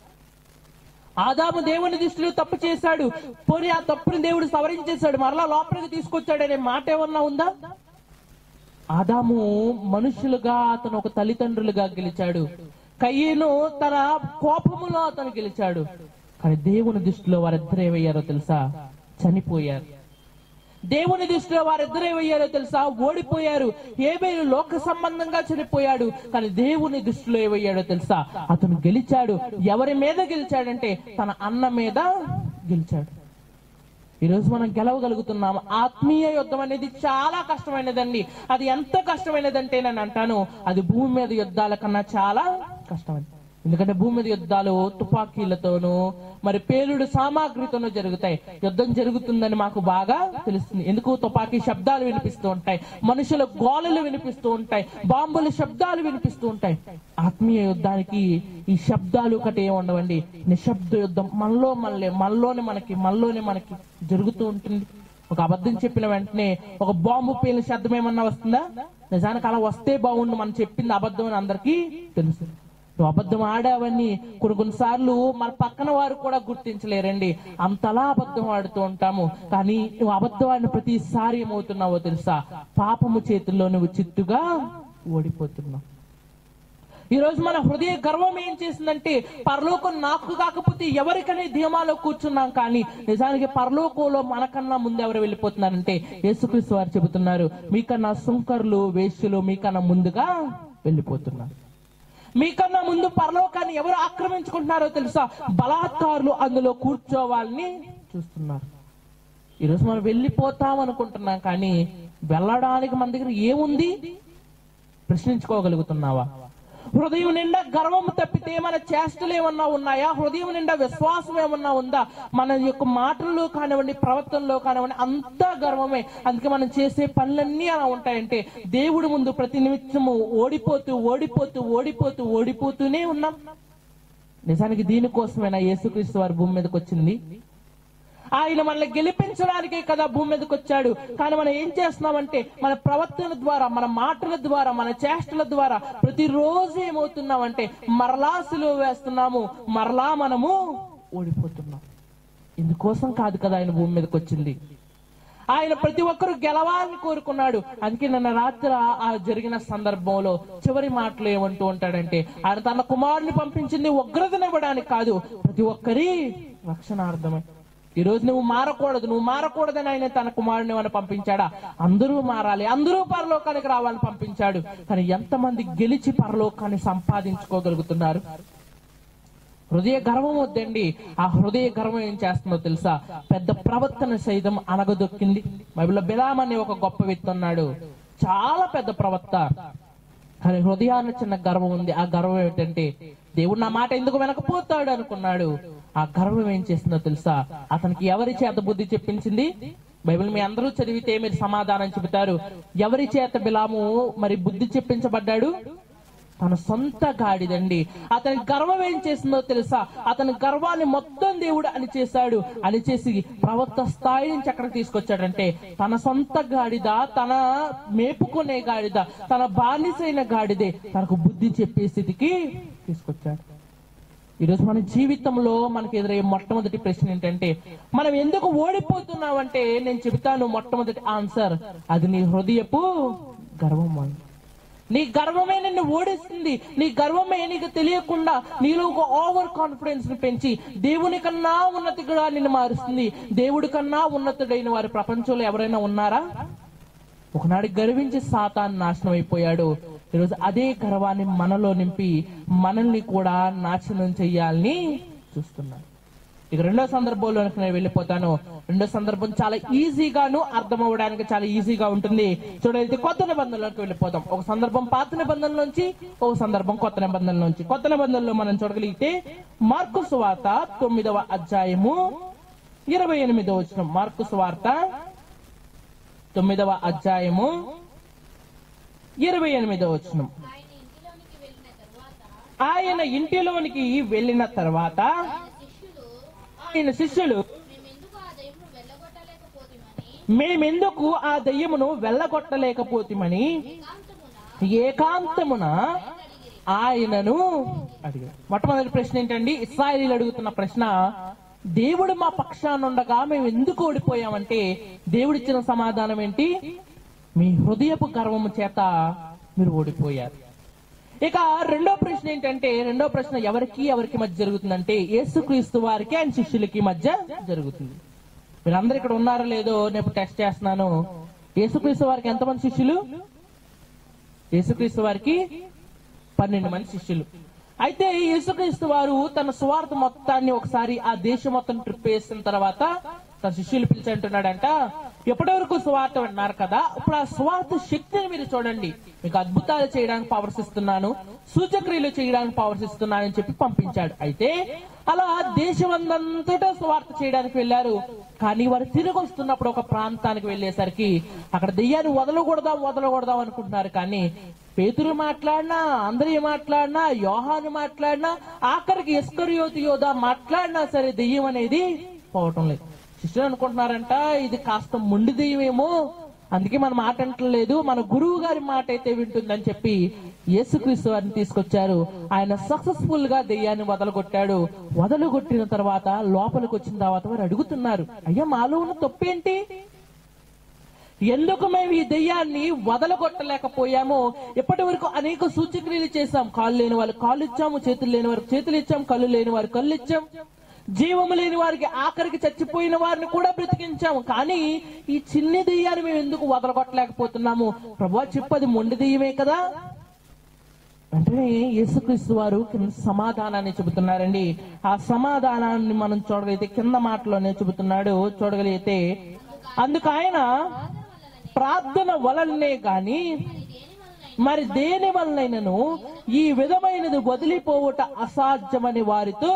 Speaker 1: ఆదాము దేవుని దృష్టిలో తప్పు చేశాడు, పోనీ ఆ తప్పుని దేవుడు సవరించేశాడు, మరలా లోపలికి తీసుకొచ్చాడనే మాట ఏమన్నా ఉందా? ఆదాము మనుషులుగా అతను ఒక తల్లిదండ్రులుగా గెలిచాడు, కయ్యను తన కోపములో అతను గెలిచాడు. కానీ దేవుని దృష్టిలో వారిద్దరు ఏమయ్యారో తెలుసా? చనిపోయారు. దేవుని దృష్టిలో వారిద్దరు ఏమయ్యారో తెలుసా? ఓడిపోయారు. హేబేలు లోక సంబంధంగా చనిపోయాడు, కానీ దేవుని దృష్టిలో ఏమయ్యాడో తెలుసా? అతను గెలిచాడు. ఎవరి మీద గెలిచాడంటే తన అన్న మీద గెలిచాడు. ఈరోజు మనం గెలవగలుగుతున్నాము. ఆత్మీయ యుద్ధం అనేది చాలా కష్టమైనదండి. అది ఎంత కష్టమైనదంటే నేను అంటాను, అది భూమి మీద యుద్ధాల కన్నా చాలా కష్టమైనది. ఎందుకంటే భూమి మీద యుద్ధాలు తుపాకీలతోనూ మరి పేలుడు సామాగ్రితోనూ జరుగుతాయి. యుద్ధం జరుగుతుందని మాకు బాగా తెలుస్తుంది. ఎందుకు? తుపాకీ శబ్దాలు వినిపిస్తూ ఉంటాయి, మనుషుల గోలలు వినిపిస్తూ ఉంటాయి, బాంబుల శబ్దాలు వినిపిస్తూ ఉంటాయి. ఆత్మీయ యుద్ధానికి ఈ శబ్దాలు ఒకటి ఏమి ఉండవండి. నిశ్శబ్ద యుద్ధం మనలో మనలే మనలోనే మనకి మనలోనే మనకి జరుగుతూ ఉంటుంది. ఒక అబద్ధం చెప్పిన వెంటనే ఒక బాంబు పేలిన శబ్దం ఏమన్నా వస్తుందా? నిజానికి అలా వస్తే బాగుండు, మనం చెప్పింది అబద్ధం అని అందరికీ తెలుసు. నువ్వు అబద్ధం ఆడావని కొన్ని కొన్నిసార్లు మన పక్కన వారు కూడా గుర్తించలేరండి, అంతలా అబద్ధం ఆడుతూ ఉంటాము. కానీ నువ్వు అబద్ధం ఆడిన ప్రతిసారి ఏమవుతున్నావో తెలుసా? పాపము చేతుల్లో నువ్వు చిత్తుగా ఓడిపోతున్నావు. ఈ రోజు మన హృదయ గర్వం ఏం చేసిందంటే, పరలోకం నాకు కాకపోతే ఎవరికనే ధీమాలో కూర్చున్నాం, కానీ నిజానికి పరలోకంలో మనకన్నా ముందు ఎవరు వెళ్ళిపోతున్నారంటే యేసుక్రీస్తు వారు చెబుతున్నారు, మీకన్నా సుంకర్లు వేశ్యలు మీకన్నా ముందుగా వెళ్ళిపోతున్నారు. మీకన్నా ముందు పరలోకాన్ని ఎవరు ఆక్రమించుకుంటున్నారో తెలుసా? బలాత్కారులు అందులో కూర్చోవాలని చూస్తున్నారు. ఈరోజు మనం వెళ్ళిపోతాం అనుకుంటున్నాం, కానీ వెళ్ళడానికి మన దగ్గర ఏముంది ప్రశ్నించుకోగలుగుతున్నావా? హృదయం నిండా గర్వం తప్పితే మన చేష్టలు ఏమన్నా ఉన్నాయా? హృదయం నిండా విశ్వాసం ఏమన్నా ఉందా? మన యొక్క మాటల్లో కానివ్వండి, ప్రవర్తనలో కానివ్వండి, అంతా గర్వమే. అందుకే మనం చేసే పనులన్నీ అలా ఉంటాయంటే దేవుడి ముందు ప్రతి నిమిషము ఓడిపోతూ ఓడిపోతూ ఓడిపోతూ ఓడిపోతూనే ఉన్నాం. నిజానికి దీనికోసమేనా యేసుక్రీస్తు వారి భూమి మీదకి వచ్చింది? ఆయన మనల్ని గెలిపించడానికే కదా భూమి మీదకి వచ్చాడు. కానీ మనం ఏం చేస్తున్నామంటే మన ప్రవర్తన ద్వారా, మన మాటల ద్వారా, మన చేష్టల ద్వారా ప్రతిరోజు ఏమవుతున్నామంటే మరలా సిలువ వేస్తున్నాము, మరలా మనము ఓడిపోతున్నాం. ఇందుకోసం కాదు కదా ఆయన భూమి మీదకి వచ్చింది. ఆయన ప్రతి ఒక్కరు గెలవాలని కోరుకున్నాడు. అందుకే నిన్న రాత్రి ఆ జరిగిన సందర్భంలో చివరి మాటలు ఏమంటూ ఉంటాడంటే, ఆయన తన కుమారుని పంపించింది ఉగ్రతనివ్వడానికి కాదు, ప్రతి ఒక్కరి రక్షణార్థమే. ఈ రోజు నువ్వు మారకూడదు, నువ్వు మారకూడదని ఆయన తన కుమారుని మనం పంపించాడా? అందరూ మారాలి, అందరూ పరలోకానికి రావాలని పంపించాడు. కానీ ఎంతమంది గెలిచి పరలోకాన్ని సంపాదించుకోగలుగుతున్నారు? హృదయ గర్వం వద్దండి. ఆ హృదయ గర్వం ఏం చేస్తుందో తెలుసా? పెద్ద ప్రవర్తన సైతం అనగదొక్కింది. బైబిల్లో బిలాం అనే ఒక గొప్ప వ్యక్తి ఉన్నాడు, చాలా పెద్ద ప్రవక్త. కానీ హృదయాన్ని చిన్న గర్వం ఉంది. ఆ గర్వం ఏమిటంటే దేవుడు నా మాట ఎందుకు వెనకపోతాడు అనుకున్నాడు. ఆ గర్వం ఏం చేసిందో తెలుసా? అతనికి ఎవరి చేత బుద్ధి చెప్పించింది? బైబిల్ మీ అందరూ చదివితే మీరు సమాధానం చెబుతారు. ఎవరి చేత బిలాము మరి బుద్ధి చెప్పించబడ్డాడు? తన సొంత గాడిదండి. అతని గర్వం ఏం చేసిందో తెలుసా? అతని గర్వాన్ని మొత్తం దేవుడు అని చేశాడు. అని చేసి ప్రవక్త స్థాయి నుంచి ఎక్కడ తీసుకొచ్చాడంటే తన సొంత గాడిద, తన మేపుకునే గాడిద, తన బానిసైన గాడిదే తనకు బుద్ధి చెప్పే స్థితికి తీసుకొచ్చాడు. ఈరోజు మన జీవితంలో మనకు ఎదురయ్యే మొట్టమొదటి ప్రశ్న ఏంటంటే మనం ఎందుకు ఓడిపోతున్నామంటే నేను చెబుతాను మొట్టమొదటి ఆన్సర్. అది నీ హృదయపు గర్వం. నీ గర్వమే నిన్ను ఓడిస్తుంది. నీ గర్వమే నీకు తెలియకుండా నీలో ఒక ఓవర్ కాన్ఫిడెన్స్ ని పెంచి దేవుని కన్నా ఉన్నతిగా నిన్ను మారుస్తుంది. దేవుడి కన్నా ఉన్నతుడైన వారి ప్రపంచంలో ఎవరైనా ఉన్నారా? ఒకనాడు గర్వించి సాతాను నాశనం అయిపోయాడు. ఈరోజు అదే గర్వాన్ని మనలో నింపి మనల్ని కూడా నాశనం చెయ్యాలని చూస్తున్నాడు. ఇక రెండో సందర్భంలోనికి నేను వెళ్ళిపోతాను. రెండో సందర్భం చాలా ఈజీగాను అర్థం అవ్వడానికి చాలా ఈజీగా ఉంటుంది. చూడైతే కొత్త నిబంధనలోకి వెళ్ళిపోతాం. ఒక సందర్భం పాత నిబంధన నుంచి, ఒక సందర్భం కొత్త నిబంధనల నుంచి. కొత్త నిబంధనలో మనం చూడగలిగితే మార్కు సువార్త తొమ్మిదవ అధ్యాయము ఇరవై ఎనిమిదవ వచనం. మార్కు సువార్త తొమ్మిదవ అధ్యాయము ఇరవై ఎనిమిదవ వచనం. ఆయన ఇంటిలోనికి వెళ్ళిన తర్వాత ఆయన శిష్యులు మేమెందుకు ఆ దయ్యమును వెళ్ళగొట్టలేకపోతామని ఏకాంతమున ఆయనను అడిగారు. మొట్టమొదటి ప్రశ్న ఏంటండి? ఇశ్రాయేలీయులు అడుగుతున్న ప్రశ్న, దేవుడు మా పక్షానుండగా మేము ఎందుకు ఓడిపోయామంటే దేవుడిచ్చిన సమాధానం ఏంటి? మీ హృదయపు గర్వము చేత మీరు ఓడిపోయారు. ఇక రెండో ప్రశ్న ఏంటంటే రెండో ప్రశ్న ఎవరికి ఎవరికి మధ్య జరుగుతుందంటే యేసుక్రీస్తు వారికి ఆయన శిష్యులకి మధ్య జరుగుతుంది. వీళ్ళందరూ ఇక్కడ ఉన్నారో లేదో నేను టెస్ట్ చేస్తున్నాను. యేసుక్రీస్తు వారికి ఎంతమంది శిష్యులు? యేసుక్రీస్తు వారికి పన్నెండు మంది శిష్యులు. అయితే యేసుక్రీస్తు వారు తన సువార్త మొత్తాన్ని ఒకసారి ఆ దేశం మొత్తం ట్రిప్ వేసిన తర్వాత తన శిష్యులు పిలిచి అంటున్నాడంట, ఎప్పటి వరకు సువార్త విన్నారు కదా, ఇప్పుడు ఆ సువార్త శక్తిని మీరు చూడండి, మీకు అద్భుతాలు చేయడానికి పవర్స్ ఇస్తున్నాను, సూచక్రియలు చేయడానికి పవర్స్ ఇస్తున్నాను అని చెప్పి పంపించాడు. అయితే అలా దేశమందంతటా సువార్త చేయడానికి వెళ్లారు. కానీ వారు తిరిగి వస్తున్నప్పుడు ఒక ప్రాంతానికి వెళ్లేసరికి అక్కడ దెయ్యాన్ని వదలకూడదాం వదలకూడదాం అనుకుంటున్నారు. కానీ పేతురు మాట్లాడినా, అందరూ మాట్లాడినా, యోహాను మాట్లాడినా, ఆఖరికి ఇస్కరియోతు యోధా మాట్లాడినా సరే దెయ్యం అనేది పోవటం లేదు. శిష్యులు అనుకుంటున్నారంట ఇది కాస్త మొండి దెయ్యమేమో, అందుకే మన మాట అంటలేదు, మన గురువు గారి మాట అయితే వింటుందని చెప్పి యేసుక్రీస్తు వారిని తీసుకొచ్చారు. ఆయన సక్సెస్ఫుల్ గా దెయ్యాన్ని వదలగొట్టాడు. వదలగొట్టిన తర్వాత లోపలికి వచ్చిన తర్వాత వారు అడుగుతున్నారు, అయ్యా మాలో ఉన్న తప్పేంటి? ఎందుకు మేము ఈ దెయ్యాన్ని వదలగొట్టలేకపోయామో? ఇప్పటి వరకు అనేక సూచక్రియలు చేశాం. కాళ్ళు లేని వారికి కాళ్ళు ఇచ్చాము, చేతులు లేని వారికి చేతులు ఇచ్చాం, కళ్ళు లేని వారికి కళ్ళు ఇచ్చాం, జీవము లేని వారికి ఆఖరికి చచ్చిపోయిన వారిని కూడా బ్రతికించాము. కానీ ఈ చిన్ని దెయ్యాన్ని మేము ఎందుకు వదలగొట్టలేకపోతున్నాము? ప్రభువా చెప్పది మొండి దెయ్యమే కదా. అంటే యేసుక్రీస్తు వారు కింద సమాధానాన్ని చెబుతున్నారండి. ఆ సమాధానాన్ని మనం చూడగలిగితే కింద మాటలోనే చెబుతున్నాడు. చూడగలిగితే అందుకు ఆయన ప్రార్థన వలనే గాని మరి దేని వలనైనను ఈ విధమైనది వదిలిపోవుట అసాధ్యమని వారితో,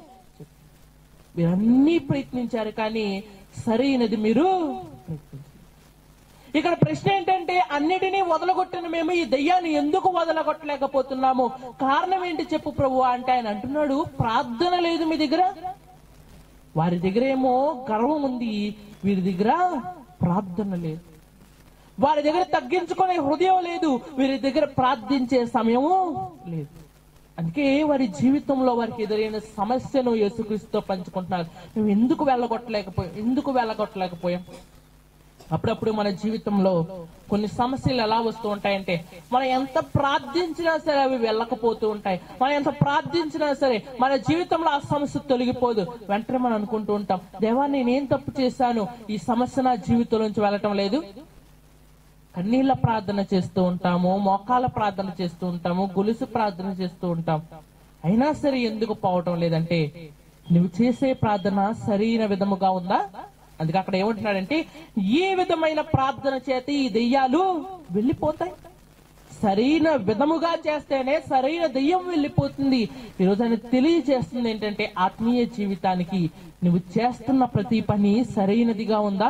Speaker 1: మీరన్నీ ప్రయత్నించారు కానీ సరైనది మీరు ప్రయత్నించారు. ఇక్కడ ప్రశ్న ఏంటంటే అన్నిటినీ వదలగొట్టిన మేము ఈ దెయ్యాన్ని ఎందుకు వదలగొట్టలేకపోతున్నాము? కారణం ఏంటి చెప్పు ప్రభు అంటే ఆయన అంటున్నాడు, ప్రార్థన లేదు మీ దగ్గర. వారి దగ్గర ఏమో గర్వం ఉంది, వీరి దగ్గర ప్రార్థన లేదు. వారి దగ్గర తగ్గించుకునే హృదయం లేదు, వీరి దగ్గర ప్రార్థించే సమయము లేదు. అందుకే వారి జీవితంలో వారికి ఎదురైన సమస్యను యేసుక్రీస్తుతో పంచుకుంటున్నారు. మేము ఎందుకు వెళ్ళగొట్టలేకపోయాం ఎందుకు వెళ్ళగొట్టలేకపోయాం అప్పుడప్పుడు మన జీవితంలో కొన్ని సమస్యలు ఎలా వస్తూ ఉంటాయంటే మనం ఎంత ప్రార్థించినా సరే అవి వెళ్ళకపోతూ ఉంటాయి. మనం ఎంత ప్రార్థించినా సరే మన జీవితంలో ఆ సమస్య తొలగిపోదు. వెంటనే మనం అనుకుంటూ ఉంటాం, దేవా నేనేం తప్పు చేశాను, ఈ సమస్య నా జీవితం నుంచి వెళ్ళటం లేదు. కన్నీళ్ల ప్రార్థన చేస్తూ ఉంటాము, మోకాల ప్రార్థన చేస్తూ ఉంటాము, గొలుసు ప్రార్థన చేస్తూ ఉంటాం. అయినా సరే ఎందుకు పోవటం లేదంటే నువ్వు చేసే ప్రార్థన సరైన విధముగా ఉందా? అందుకే అక్కడ ఏమంటున్నాడంటే ఈ విధమైన ప్రార్థన చేత ఈ దెయ్యాలు వెళ్ళిపోతాయి. సరైన విధముగా చేస్తేనే సరైన దెయ్యం వెళ్ళిపోతుంది. ఈరోజు ఆయన తెలియజేస్తుంది ఏంటంటే ఆత్మీయ జీవితానికి నువ్వు చేస్తున్న ప్రతి పని సరైనదిగా ఉందా?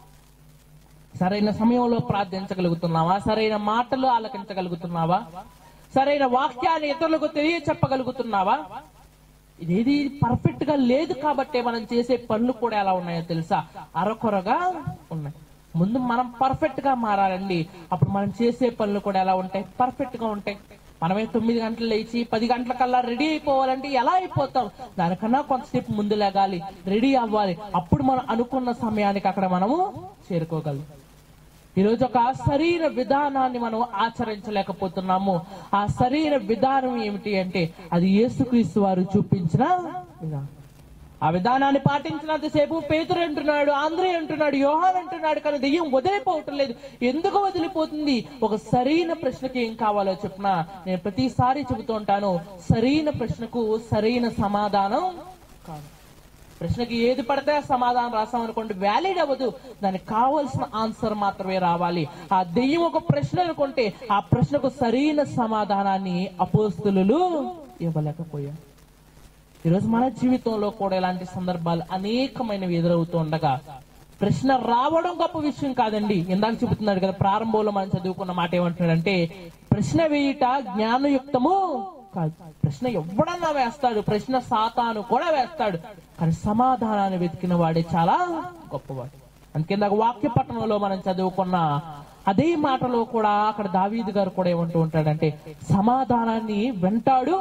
Speaker 1: సరైన సమయంలో ప్రార్థించగలుగుతున్నావా? సరైన మాటలు ఆలకించగలుగుతున్నావా? సరైన వాక్యాన్ని ఇతరులకు తెలియ చెప్పగలుగుతున్నావా? ఇదేది పర్ఫెక్ట్ గా లేదు కాబట్టే మనం చేసే పనులు కూడా ఎలా ఉన్నాయో తెలుసా? అరకొరగా ఉన్నాయి. ముందు మనం పర్ఫెక్ట్ గా మారాలండి. అప్పుడు మనం చేసే పనులు కూడా ఎలా ఉంటాయి? పర్ఫెక్ట్ గా ఉంటాయి. మనమే తొమ్మిది గంటలు లేచి పది గంటల కల్లా రెడీ అయిపోవాలంటే ఎలా అయిపోతాం? దానికన్నా కొంతసేపు ముందు లేగాలి, రెడీ అవ్వాలి. అప్పుడు మనం అనుకున్న సమయానికి అక్కడ మనము చేరుకోగలం. ఈరోజు ఒక సరైన విధానాన్ని మనం ఆచరించలేకపోతున్నాము. ఆ సరైన విధానం ఏమిటి అంటే అది యేసుక్రీస్తు వారు చూపించిన విధానం. ఆ విధానాన్ని పాటించినంతసేపు పేతురు అంటున్నాడు, ఆంద్రే అంటున్నాడు, యోహాన్ అంటున్నాడు, కానీ దెయ్యం వదిలిపోవటం లేదు. ఎందుకు వదిలిపోతుంది? ఒక సరైన ప్రశ్నకి ఏం కావాలో చెప్పిన నేను ప్రతిసారి చెబుతూ ఉంటాను, సరైన ప్రశ్నకు సరైన సమాధానం కాదు. ప్రశ్నకి ఏది పడితే ఆ సమాధానం రాసాం అనుకోండి, వ్యాలిడ్ అవ్వదు. దానికి కావలసిన ఆన్సర్ మాత్రమే రావాలి. ఆ దెయ్యం ఒక ప్రశ్న అనుకుంటే ఆ ప్రశ్నకు సరైన సమాధానాన్ని అపోస్తలులు ఇవ్వలేకపోయారు. ఈరోజు మన జీవితంలో కూడా ఇలాంటి సందర్భాలు అనేకమైనవి ఎదురవుతూ ఉండగా ప్రశ్న రావడం గొప్ప విషయం కాదండి. ఇందాక చెబుతున్నాడు కదా, ప్రారంభంలో మనం చదువుకున్న మాట ఏమంటున్నాడంటే ప్రశ్న వేయుట జ్ఞానయుక్తము కాదు. ప్రశ్న ఎవడన్నా వేస్తాడు, ప్రశ్న సాతాను కూడా వేస్తాడు, కానీ సమాధానాన్ని వెతికిన వాడే చాలా గొప్పవాడు. అందుకే ఇందాక వాక్య పట్టణంలో మనం చదువుకున్న అదే మాటలో కూడా అక్కడ దావీదు గారు కూడా ఏమంటూ ఉంటాడంటే సమాధానాన్ని వెంటాడు.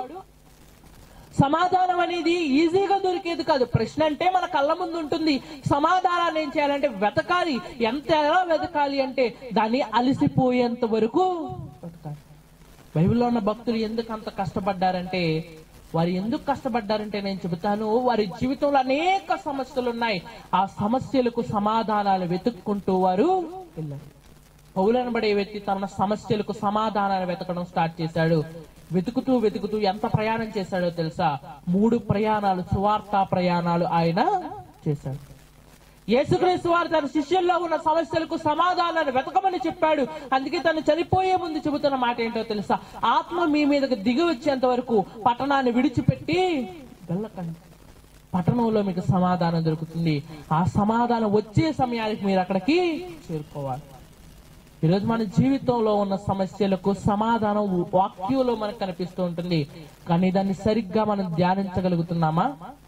Speaker 1: సమాధానం అనేది ఈజీగా దొరికేది కాదు. ప్రశ్న అంటే మన కళ్ళ ముందు ఉంటుంది. సమాధానాన్ని ఏం చేయాలంటే వెతకాలి. ఎంత ఎలా వెతకాలి అంటే దాన్ని అలసిపోయేంత వరకు వెతకాలి. బైబిల్లో ఉన్న భక్తులు ఎందుకు అంత కష్టపడ్డారంటే వారు ఎందుకు కష్టపడ్డారంటే నేను చెబుతాను, వారి జీవితంలో అనేక సమస్యలు ఉన్నాయి. ఆ సమస్యలకు సమాధానాలు వెతుక్కుంటూ వారు వెళ్ళారు. పౌలు అనబడే వ్యక్తి తన సమస్యలకు సమాధానాలు వెతకడం స్టార్ట్ చేశాడు. వెతుకుతూ వెతుకుతూ ఎంత ప్రయాణం చేశాడో తెలుసా? మూడు ప్రయాణాలు, సువార్త ప్రయాణాలు ఆయన చేశాడు. యేసుక్రీస్తు వారు తన శిష్యుల్లో ఉన్న సమస్యలకు సమాధానాన్ని వెతకమని చెప్పాడు. అందుకే తను చనిపోయే ముందు చెబుతున్న మాట ఏంటో తెలుసా? ఆత్మ మీ మీదకి దిగి వచ్చేంత వరకు పట్టణాన్ని విడిచిపెట్టి వెళ్ళకండి. పట్టణంలో మీకు సమాధానం దొరుకుతుంది. ఆ సమాధానం వచ్చే సమయానికి మీరు అక్కడికి చేరుకోవాలి. ఈరోజు మన జీవితంలో ఉన్న సమస్యలకు సమాధానం వాక్యంలో మనకు కనిపిస్తూ ఉంటుంది, కానీ దాన్ని సరిగ్గా మనం ధ్యానించగలుగుతున్నామా?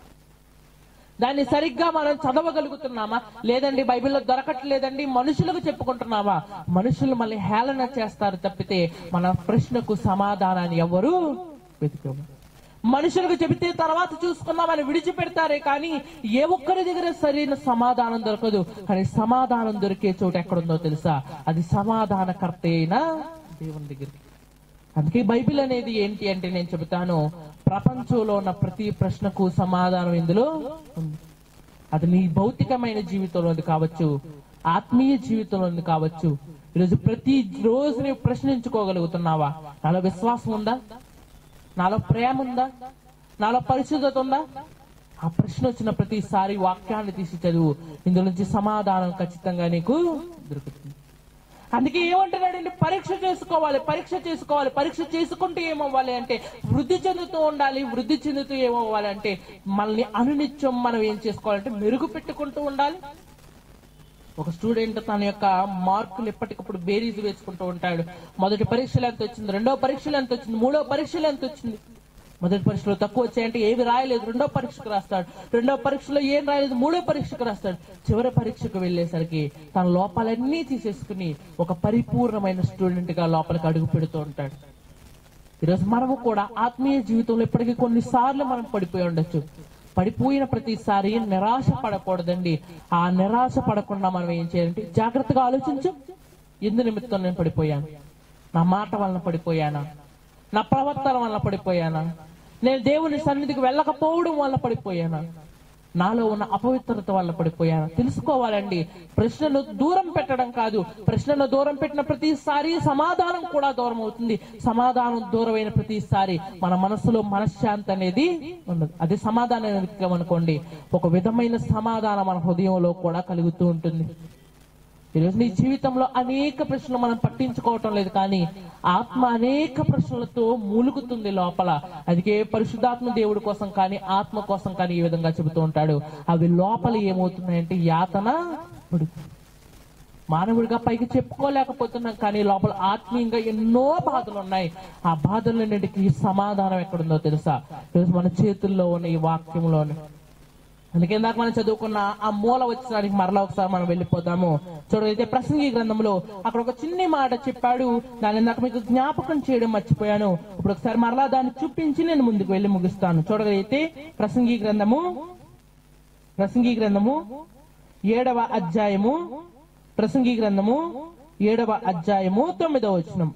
Speaker 1: దాన్ని సరిగ్గా మనం చదవగలుగుతున్నామా? లేదండి బైబిల్లో దొరకట్లేదండి మనుషులకు చెప్పుకుంటున్నామా? మనుషులు మళ్ళీ హేళన చేస్తారు తప్పితే మన ప్రశ్నకు సమాధానాన్ని ఎవరు వెతుకోము. మనుషులకు చెబితే తర్వాత చూసుకున్నామని విడిచిపెడతారే కానీ ఏ ఒక్కరి దగ్గర సరైన సమాధానం దొరకదు. కానీ సమాధానం దొరికే చోట ఎక్కడుందో తెలుసా? అది సమాధానకర్త అయిన దేవుని దగ్గరికి. అందుకే బైబిల్ అనేది ఏంటి అంటే నేను చెబుతాను, ప్రపంచంలో ఉన్న ప్రతి ప్రశ్నకు సమాధానం ఇందులో ఉంది. అది నీ భౌతికమైన జీవితంలోది కావచ్చు, ఆత్మీయ జీవితంలోది కావచ్చు. ఈరోజు ప్రతి రోజు నీవు ప్రశ్నించుకోగలుగుతున్నావా? నాలో విశ్వాసం ఉందా? నాలో ప్రేమ ఉందా? నాలో పరిశుద్ధత ఉందా? ఆ ప్రశ్న వచ్చిన ప్రతిసారి వాక్యాన్ని తీసి చదువు, ఇందులో నుంచి సమాధానం ఖచ్చితంగా నీకు దొరుకుతుంది. అందుకే ఏమంటున్నాడండి, పరీక్ష చేసుకోవాలి, పరీక్ష చేసుకోవాలి. పరీక్ష చేసుకుంటూ ఏమవ్వాలి అంటే వృద్ధి చెందుతూ ఉండాలి. వృద్ధి చెందుతూ ఏమవ్వాలి అంటే మనల్ని అనునిత్యం మనం ఏం చేసుకోవాలంటే మెరుగు పెట్టుకుంటూ ఉండాలి. ఒక స్టూడెంట్ తన యొక్క మార్కులు ఎప్పటికప్పుడు బేరీజు వేసుకుంటూ ఉంటాడు. మొదటి పరీక్షలు ఎంత వచ్చింది, రెండో పరీక్షలు ఎంత వచ్చింది, మూడో పరీక్షలు ఎంత వచ్చింది. మొదటి పరీక్షలో తక్కువ వచ్చాయంటే ఏవి రాయలేదు, రెండో పరీక్షకు రాస్తాడు. రెండో పరీక్షలో ఏం రాయలేదు, మూడో పరీక్షకు రాస్తాడు. చివరి పరీక్షకు వెళ్లేసరికి తన లోపాలన్నీ తీసేసుకుని ఒక పరిపూర్ణమైన స్టూడెంట్ గా లోపలికి అడుగు పెడుతూ ఉంటాడు. ఈరోజు మనము కూడా ఆత్మీయ జీవితంలో ఇప్పటికీ కొన్నిసార్లు మనం పడిపోయి ఉండొచ్చు. పడిపోయిన ప్రతిసారి నిరాశ పడకూడదండి. ఆ నిరాశ పడకుండా మనం ఏం చేయాలంటే జాగ్రత్తగా ఆలోచించు. ఎందు నిమిత్తం నేను పడిపోయాను? నా మాట వలన పడిపోయానా? నా ప్రవర్తన వలన పడిపోయానా? నేను దేవుని సన్నిధికి వెళ్ళకపోవడం వల్ల పడిపోయానా? నాలో ఉన్న అపవిత్రత వల్ల పడిపోయానా? తెలుసుకోవాలండి. ప్రశ్నను దూరం పెట్టడం కాదు, ప్రశ్నను దూరం పెట్టిన ప్రతిసారి సమాధానం కూడా దూరం అవుతుంది. సమాధానం దూరమైన ప్రతిసారి మన మనసులో మనశ్శాంతి అనేది ఉండదు. అదే సమాధానం అనుకోండి, ఒక విధమైన సమాధానం మన హృదయంలో కూడా కలుగుతూ ఉంటుంది. ఈరోజు నీ జీవితంలో అనేక ప్రశ్నలు మనం పట్టించుకోవటం లేదు, కానీ ఆత్మ అనేక ప్రశ్నలతో మూలుగుతుంది లోపల. అందుకే పరిశుద్ధాత్మ దేవుడి కోసం కానీ ఆత్మ కోసం కానీ ఈ విధంగా చెబుతూ ఉంటాడు. అవి లోపల ఏమవుతున్నాయంటే యాతన పడుతుంది. మానవుడిగా పైకి చెప్పుకోలేకపోతున్నాం, కానీ లోపల ఆత్మీయంగా ఎన్నో బాధలు ఉన్నాయి. ఆ బాధలన్నిటికీ సమాధానం ఎక్కడుందో తెలుసా? ఈరోజు మన చేతుల్లో ఉన్న ఈ వాక్యంలోనే. అందుకే ఇందాక మనం చదువుకున్న ఆ మూల వచ్చడానికి మరలా ఒకసారి మనం వెళ్ళిపోతాము. చూడైతే ప్రసంగి గ్రంథంలో అక్కడ ఒక చిన్ని మాట చెప్పాడు, దాన్ని నాకు మీకు జ్ఞాపకం చేయడం మర్చిపోయాను. ఇప్పుడు ఒకసారి మరలా దాన్ని చూపించి నేను ముందుకు వెళ్ళి ముగిస్తాను. చూడగలిగితే ప్రసంగి గ్రంథము ప్రసంగి గ్రంథము ఏడవ అధ్యాయము ప్రసంగి గ్రంథము ఏడవ అధ్యాయము తొమ్మిదవ వచనం.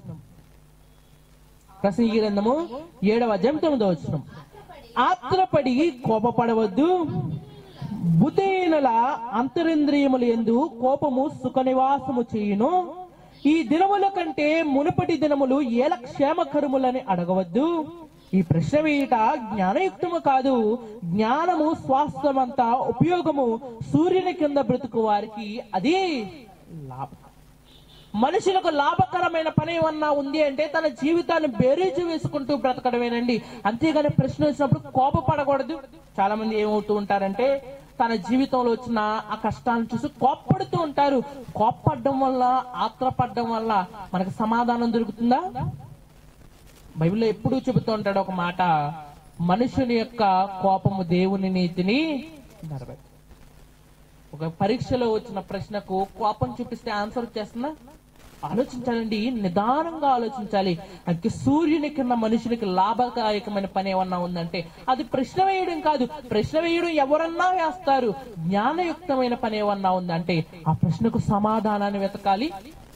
Speaker 1: ప్రసంగి గ్రంథము ఏడవ అధ్యాయం తొమ్మిదవ వచనం. ఆత్రపడి కోపపడవద్దు, బుద్ధీనుల అంతరింద్రియములు యందు కోపము సుఖ నివాసము చేయును. ఈ దినముల కంటే మునుపటి దినములు ఏల క్షేమకరములని అడగవద్దు. ఈ ప్రశ్న వేయుట జ్ఞానయుక్తము కాదు. జ్ఞానము స్వాస్థ్యమంతా ఉపయోగము. సూర్యుని కింద బ్రతుకు వారికి అది లాభం. మనుషులకు లాభకరమైన పని ఏమన్నా ఉంది అంటే తన జీవితాన్ని బేరీజు వేసుకుంటూ బ్రతకడమేనండి. అంతేగాని ప్రశ్న వచ్చినప్పుడు కోపపడకూడదు. చాలా మంది ఏమవుతూ ఉంటారంటే తన జీవితంలో వచ్చిన ఆ కష్టాన్ని చూసి కోప్పడుతూ ఉంటారు. కోప్పడడం వల్ల, ఆత్రపడడం వల్ల మనకు సమాధానం దొరుకుతుందా? బైబిల్లో ఎప్పుడూ చెబుతూ ఉంటాడు ఒక మాట, మనుషుని యొక్క కోపము దేవుని నీతిని నెరవేర్చదు. ఒక పరీక్షలో వచ్చిన ప్రశ్నకు కోపం చూపిస్తే ఆన్సర్ వచ్చేస్తుందా? ఆలోచించాలండి, నిదానంగా ఆలోచించాలి. అందుకే సూర్యుని కింద మనుషునికి లాభదాయకమైన పని ఏమన్నా ఉందంటే అది ప్రశ్న వేయడం కాదు. ప్రశ్న వేయడం ఎవరన్నా వేస్తారు. జ్ఞానయుక్తమైన పని ఏమన్నా ఉందంటే ఆ ప్రశ్నకు సమాధానాన్ని వెతకాలి.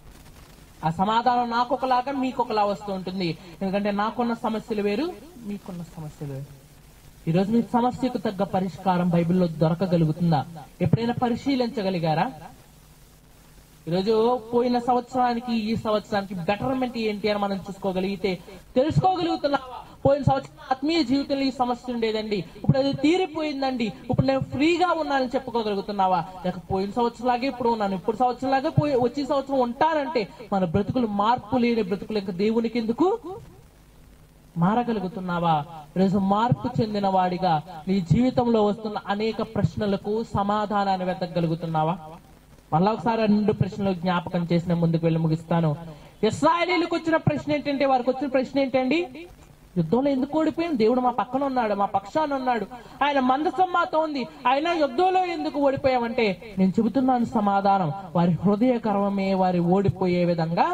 Speaker 1: ఆ సమాధానం నాకొకలాగా మీకొకలా వస్తూ ఉంటుంది. ఎందుకంటే నాకున్న సమస్యలు వేరు, మీకున్న సమస్యలు వేరు. ఈరోజు మీ సమస్యకు తగ్గ పరిష్కారం బైబిల్లో దొరకగలుగుతుందా? ఎప్పుడైనా పరిశీలించగలిగారా? ఈరోజు పోయిన సంవత్సరానికి ఈ సంవత్సరానికి బెటర్మెంట్ ఏంటి అని మనం చూసుకోగలిగితే తెలుసుకోగలుగుతున్నావా? పోయిన సంవత్సరం ఆత్మీయ జీవితంలో ఈ సమస్య ఉండేదండి, ఇప్పుడు అది తీరిపోయిందండి, ఇప్పుడు నేను ఫ్రీగా ఉన్నానని చెప్పుకోగలుగుతున్నావా? లేక పోయిన సంవత్సరంలాగే ఇప్పుడు ఉన్నాను, ఇప్పుడు సంవత్సరంలాగే పోయి వచ్చే సంవత్సరం ఉంటానంటే మన బ్రతుకులు మార్పు లేని బ్రతుకులు ఇంకా దేవునికి ఎందుకు? మారగలుగుతున్నావా? ఈరోజు మార్పు చెందిన వాడిగా నీ జీవితంలో వస్తున్న అనేక ప్రశ్నలకు సమాధానాన్ని వెతకగలుగుతున్నావా? మళ్ళా ఒకసారి రెండు ప్రశ్నలు జ్ఞాపకం చేసిన ముందుకు వెళ్ళి ముగిస్తాను. ఇశ్రాయేలీలకు వచ్చిన ప్రశ్న ఏంటంటే, వారికి వచ్చిన ప్రశ్న ఏంటండి? యుద్ధంలో ఎందుకు ఓడిపోయాం? దేవుడు మా పక్కన ఉన్నాడు, మా పక్షాన ఉన్నాడు, ఆయన మందసం మాతో ఉంది, ఆయన యుద్ధంలో ఎందుకు ఓడిపోయామంటే నేను చెబుతున్నాను సమాధానం, వారి హృదయ గర్వమే వారి ఓడిపోయే విధంగా.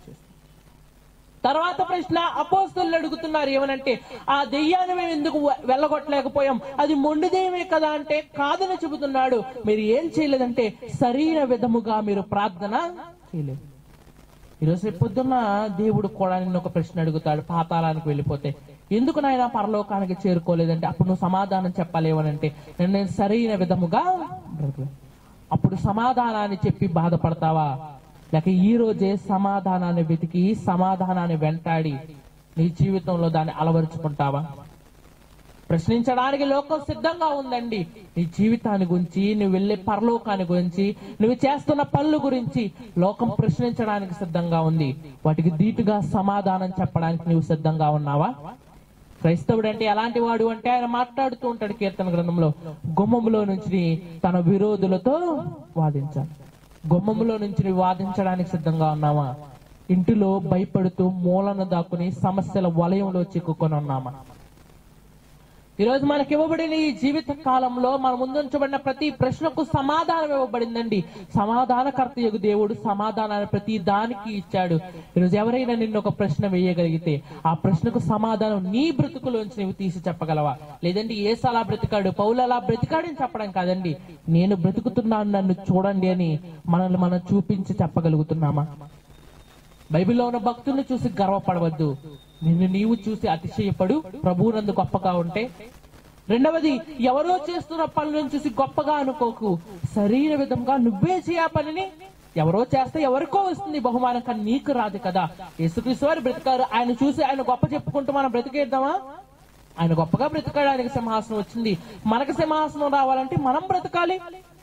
Speaker 1: తర్వాత ప్రశ్న అపోస్తలులు అడుగుతున్నారు ఏమనంటే, ఆ దెయ్యాన్ని మేము ఎందుకు వెళ్ళగొట్టలేకపోయాం? అది మొండి దెయ్యమే కదా అంటే కాదని చెబుతున్నాడు. మీరు ఏం చేయలేదంటే సరైన విధముగా మీరు ప్రార్థన చేయలేదు. ఈరోజు పొద్దున్న దేవుడు కూడా నిన్ను ఒక ప్రశ్న అడుగుతాడు, పాతాళానికి వెళ్ళిపోతే ఎందుకు నాయన పరలోకానికి చేరుకోలేదంటే అప్పుడు నువ్వు సమాధానం చెప్పలేవనంటే నేను నేను సరైన విధముగా బ్రతకలేదు. అప్పుడు సమాధానాన్ని చెప్పి బాధపడతావా? లేక ఈ రోజే సమాధానాన్ని వెతికి సమాధానాన్ని వెంటాడి నీ జీవితంలో దాన్ని అలవరుచుకుంటావా? ప్రశ్నించడానికి లోకం సిద్ధంగా ఉందండి. నీ జీవితాన్ని గురించి, నువ్వు వెళ్లే పరలోకాన్ని గురించి, నువ్వు చేస్తున్న పనుల గురించి లోకం ప్రశ్నించడానికి సిద్ధంగా ఉంది. వాటికి ధీటుగా సమాధానం చెప్పడానికి నువ్వు సిద్ధంగా ఉన్నావా? క్రైస్తవుడు అంటే ఎలాంటి వాడు అంటే ఆయన మాట్లాడుతూ ఉంటాడు కీర్తన గ్రంథంలో, గుమ్మములో నుంచి తన విరోధులతో వాదించాలి. గుమ్మములో నుంచి వాదించడానికి సిద్ధంగా ఉన్నామా? ఇంటిలో భయపడుతూ మూలను దాక్కుని సమస్యల వలయంలో చిక్కుకొని ఉన్నామా? ఈరోజు మనకి ఇవ్వబడిన ఈ జీవిత కాలంలో మన ముందుంచబడిన ప్రతి ప్రశ్నకు సమాధానం ఇవ్వబడిందండి. సమాధానకర్త యొక్క దేవుడు సమాధానాన్ని ప్రతి దానికి ఇచ్చాడు. ఈరోజు ఎవరైనా నిన్ను ఒక ప్రశ్న వేయగలిగితే ఆ ప్రశ్నకు సమాధానం నీ బ్రతుకులోంచి నువ్వు తీసి చెప్పగలవా? లేదంటే యేసు అలా బ్రతికాడు, పౌలు అలా బ్రతికాడని చెప్పడం కాదండి, నేను బ్రతుకుతున్నాను నన్ను చూడండి అని మనల్ని మనం చూపించి చెప్పగలుగుతున్నామా? బైబిల్లో ఉన్న భక్తుల్ని చూసి గర్వపడవద్దు, నిన్ను నీవు చూసి అతిశయపడు, ప్రభువునందు గొప్పగా ఉంటే. రెండవది, ఎవరో చేస్తున్న పనులను చూసి గొప్పగా అనుకోకు, సరైన విధంగా నువ్వే చేయ పనిని. ఎవరో చేస్తే ఎవరికో వస్తుంది బహుమానం, కానీ నీకు రాదు కదా. యేసుక్రీస్తు వారు బ్రతికారు, ఆయన చూసి ఆయన గొప్ప చెప్పుకుంటూ మనం బ్రతికేద్దామా? ఆయన గొప్పగా బ్రతికాడు, ఆయనకు సింహాసనం వచ్చింది. మనకు సింహాసనం రావాలంటే మనం బ్రతకాలి.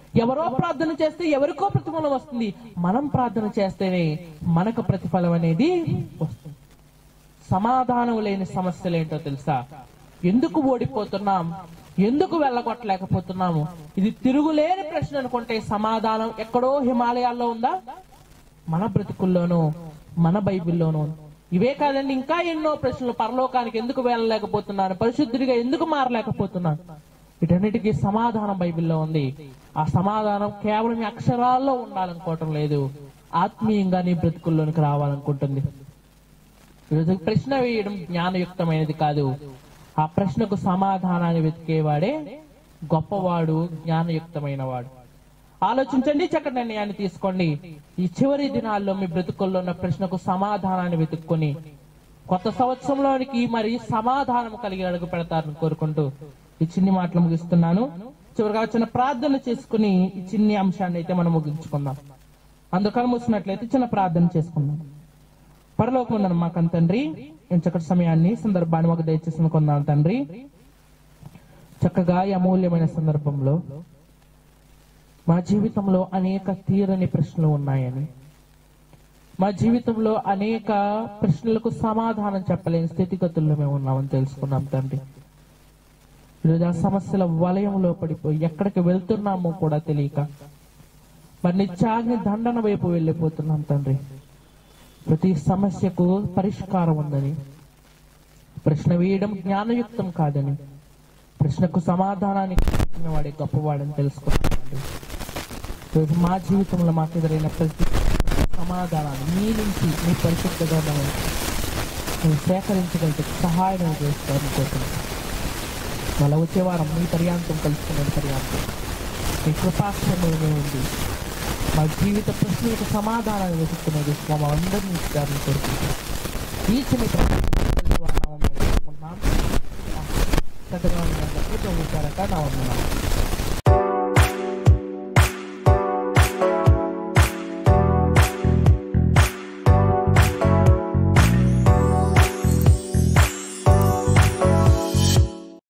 Speaker 1: ఎవరో ప్రార్థన చేస్తే ఎవరికో ప్రతిఫలం వస్తుంది, మనం ప్రార్థన చేస్తేనే మనకు ప్రతిఫలం అనేది వస్తుంది. సమాధానం లేని సమస్యలు ఏంటో తెలుసా? ఎందుకు ఓడిపోతున్నాం, ఎందుకు వెళ్ళగొట్టలేకపోతున్నాము? ఇది తిరుగులేని ప్రశ్న అనుకుంటే సమాధానం ఎక్కడో హిమాలయాల్లో ఉందా? మన బ్రతుకుల్లోనూ మన బైబిల్లోనూ. ఇవే కాదండి, ఇంకా ఎన్నో ప్రశ్నలు. పరలోకానికి ఎందుకు వెళ్ళలేకపోతున్నాను, పరిశుద్ధుడిగా ఎందుకు మారలేకపోతున్నాను, వీటన్నిటికీ సమాధానం బైబిల్లో ఉంది. ఆ సమాధానం కేవలం ఈ అక్షరాల్లో ఉండాలనుకోవటం లేదు, ఆత్మీయంగా నీ బ్రతుకుల్లోనికి రావాలనుకుంటుంది. ఈరోజు ప్రశ్న వేయడం జ్ఞానయుక్తమైనది కాదు, ఆ ప్రశ్నకు సమాధానాన్ని వెతికేవాడే గొప్పవాడు, జ్ఞానయుక్తమైన వాడు. ఆలోచించండి, చక్కటి నిర్ణయాన్ని తీసుకోండి. ఈ చివరి దినాల్లో మీ బ్రతుకుల్లో ఉన్న ప్రశ్నకు సమాధానాన్ని వెతుక్కొని కొత్త సంవత్సరంలోనికి మరి సమాధానం కలిగి అడుగు పెడతారని కోరుకుంటూ ఈ చిన్ని మాటలు ముగిస్తున్నాను. చివరిగా చిన్న ప్రార్థన చేసుకుని ఈ చిన్ని అంశాన్ని అయితే మనం ముగించుకుందాం. అందుకని మూసినట్లయితే చిన్న ప్రార్థన చేసుకుందాం. పరలోకముందన మా కన్న తండ్రి, చక్కటి సమయాన్ని సందర్భాన్ని మాకు దయచేసి కొందాం తండ్రి. చక్కగా ఈ అమూల్యమైన సందర్భంలో మా జీవితంలో అనేక తీరని ప్రశ్నలు ఉన్నాయని, మా జీవితంలో అనేక ప్రశ్నలకు సమాధానం చెప్పలేని స్థితిగతుల్లో మేము ఉన్నామని తెలుసుకున్నాం తండ్రి. ఈరోజు ఆ సమస్యల వలయంలో పడిపోయి ఎక్కడికి వెళ్తున్నామో కూడా తెలియక మరి నిత్యాగ్ని దండన వైపు వెళ్ళిపోతున్నాం తండ్రి. ప్రతి సమస్యకు పరిష్కారం ఉందని, ప్రశ్న వేయడం జ్ఞానయుక్తం కాదని, ప్రశ్నకు సమాధానానికి వాడే గొప్పవాడని తెలుసుకున్నాం. ఈరోజు మా జీవితంలో మాకు ఎదురైన ప్రతి సమాధానాన్ని మీ నుంచి మీ పరిశుద్ధంగా మనం మేము సేకరించగలిగే సహాయం చేస్తారనుకుంటున్నాం. మళ్ళీ వచ్చే వారం మీ పర్యాంతం కలుసుకునే పర్యాంతం మీ కృపాక్షమే ఉంది. మా జీవిత ప్రశ్నలకు సమాధానాన్ని వెతుక్కునేది మా అందరినీ ఇస్తారని కోరుకుంటున్నాం. ఈ చిన్న పెద్దగా ఉన్న నా వందనాలు.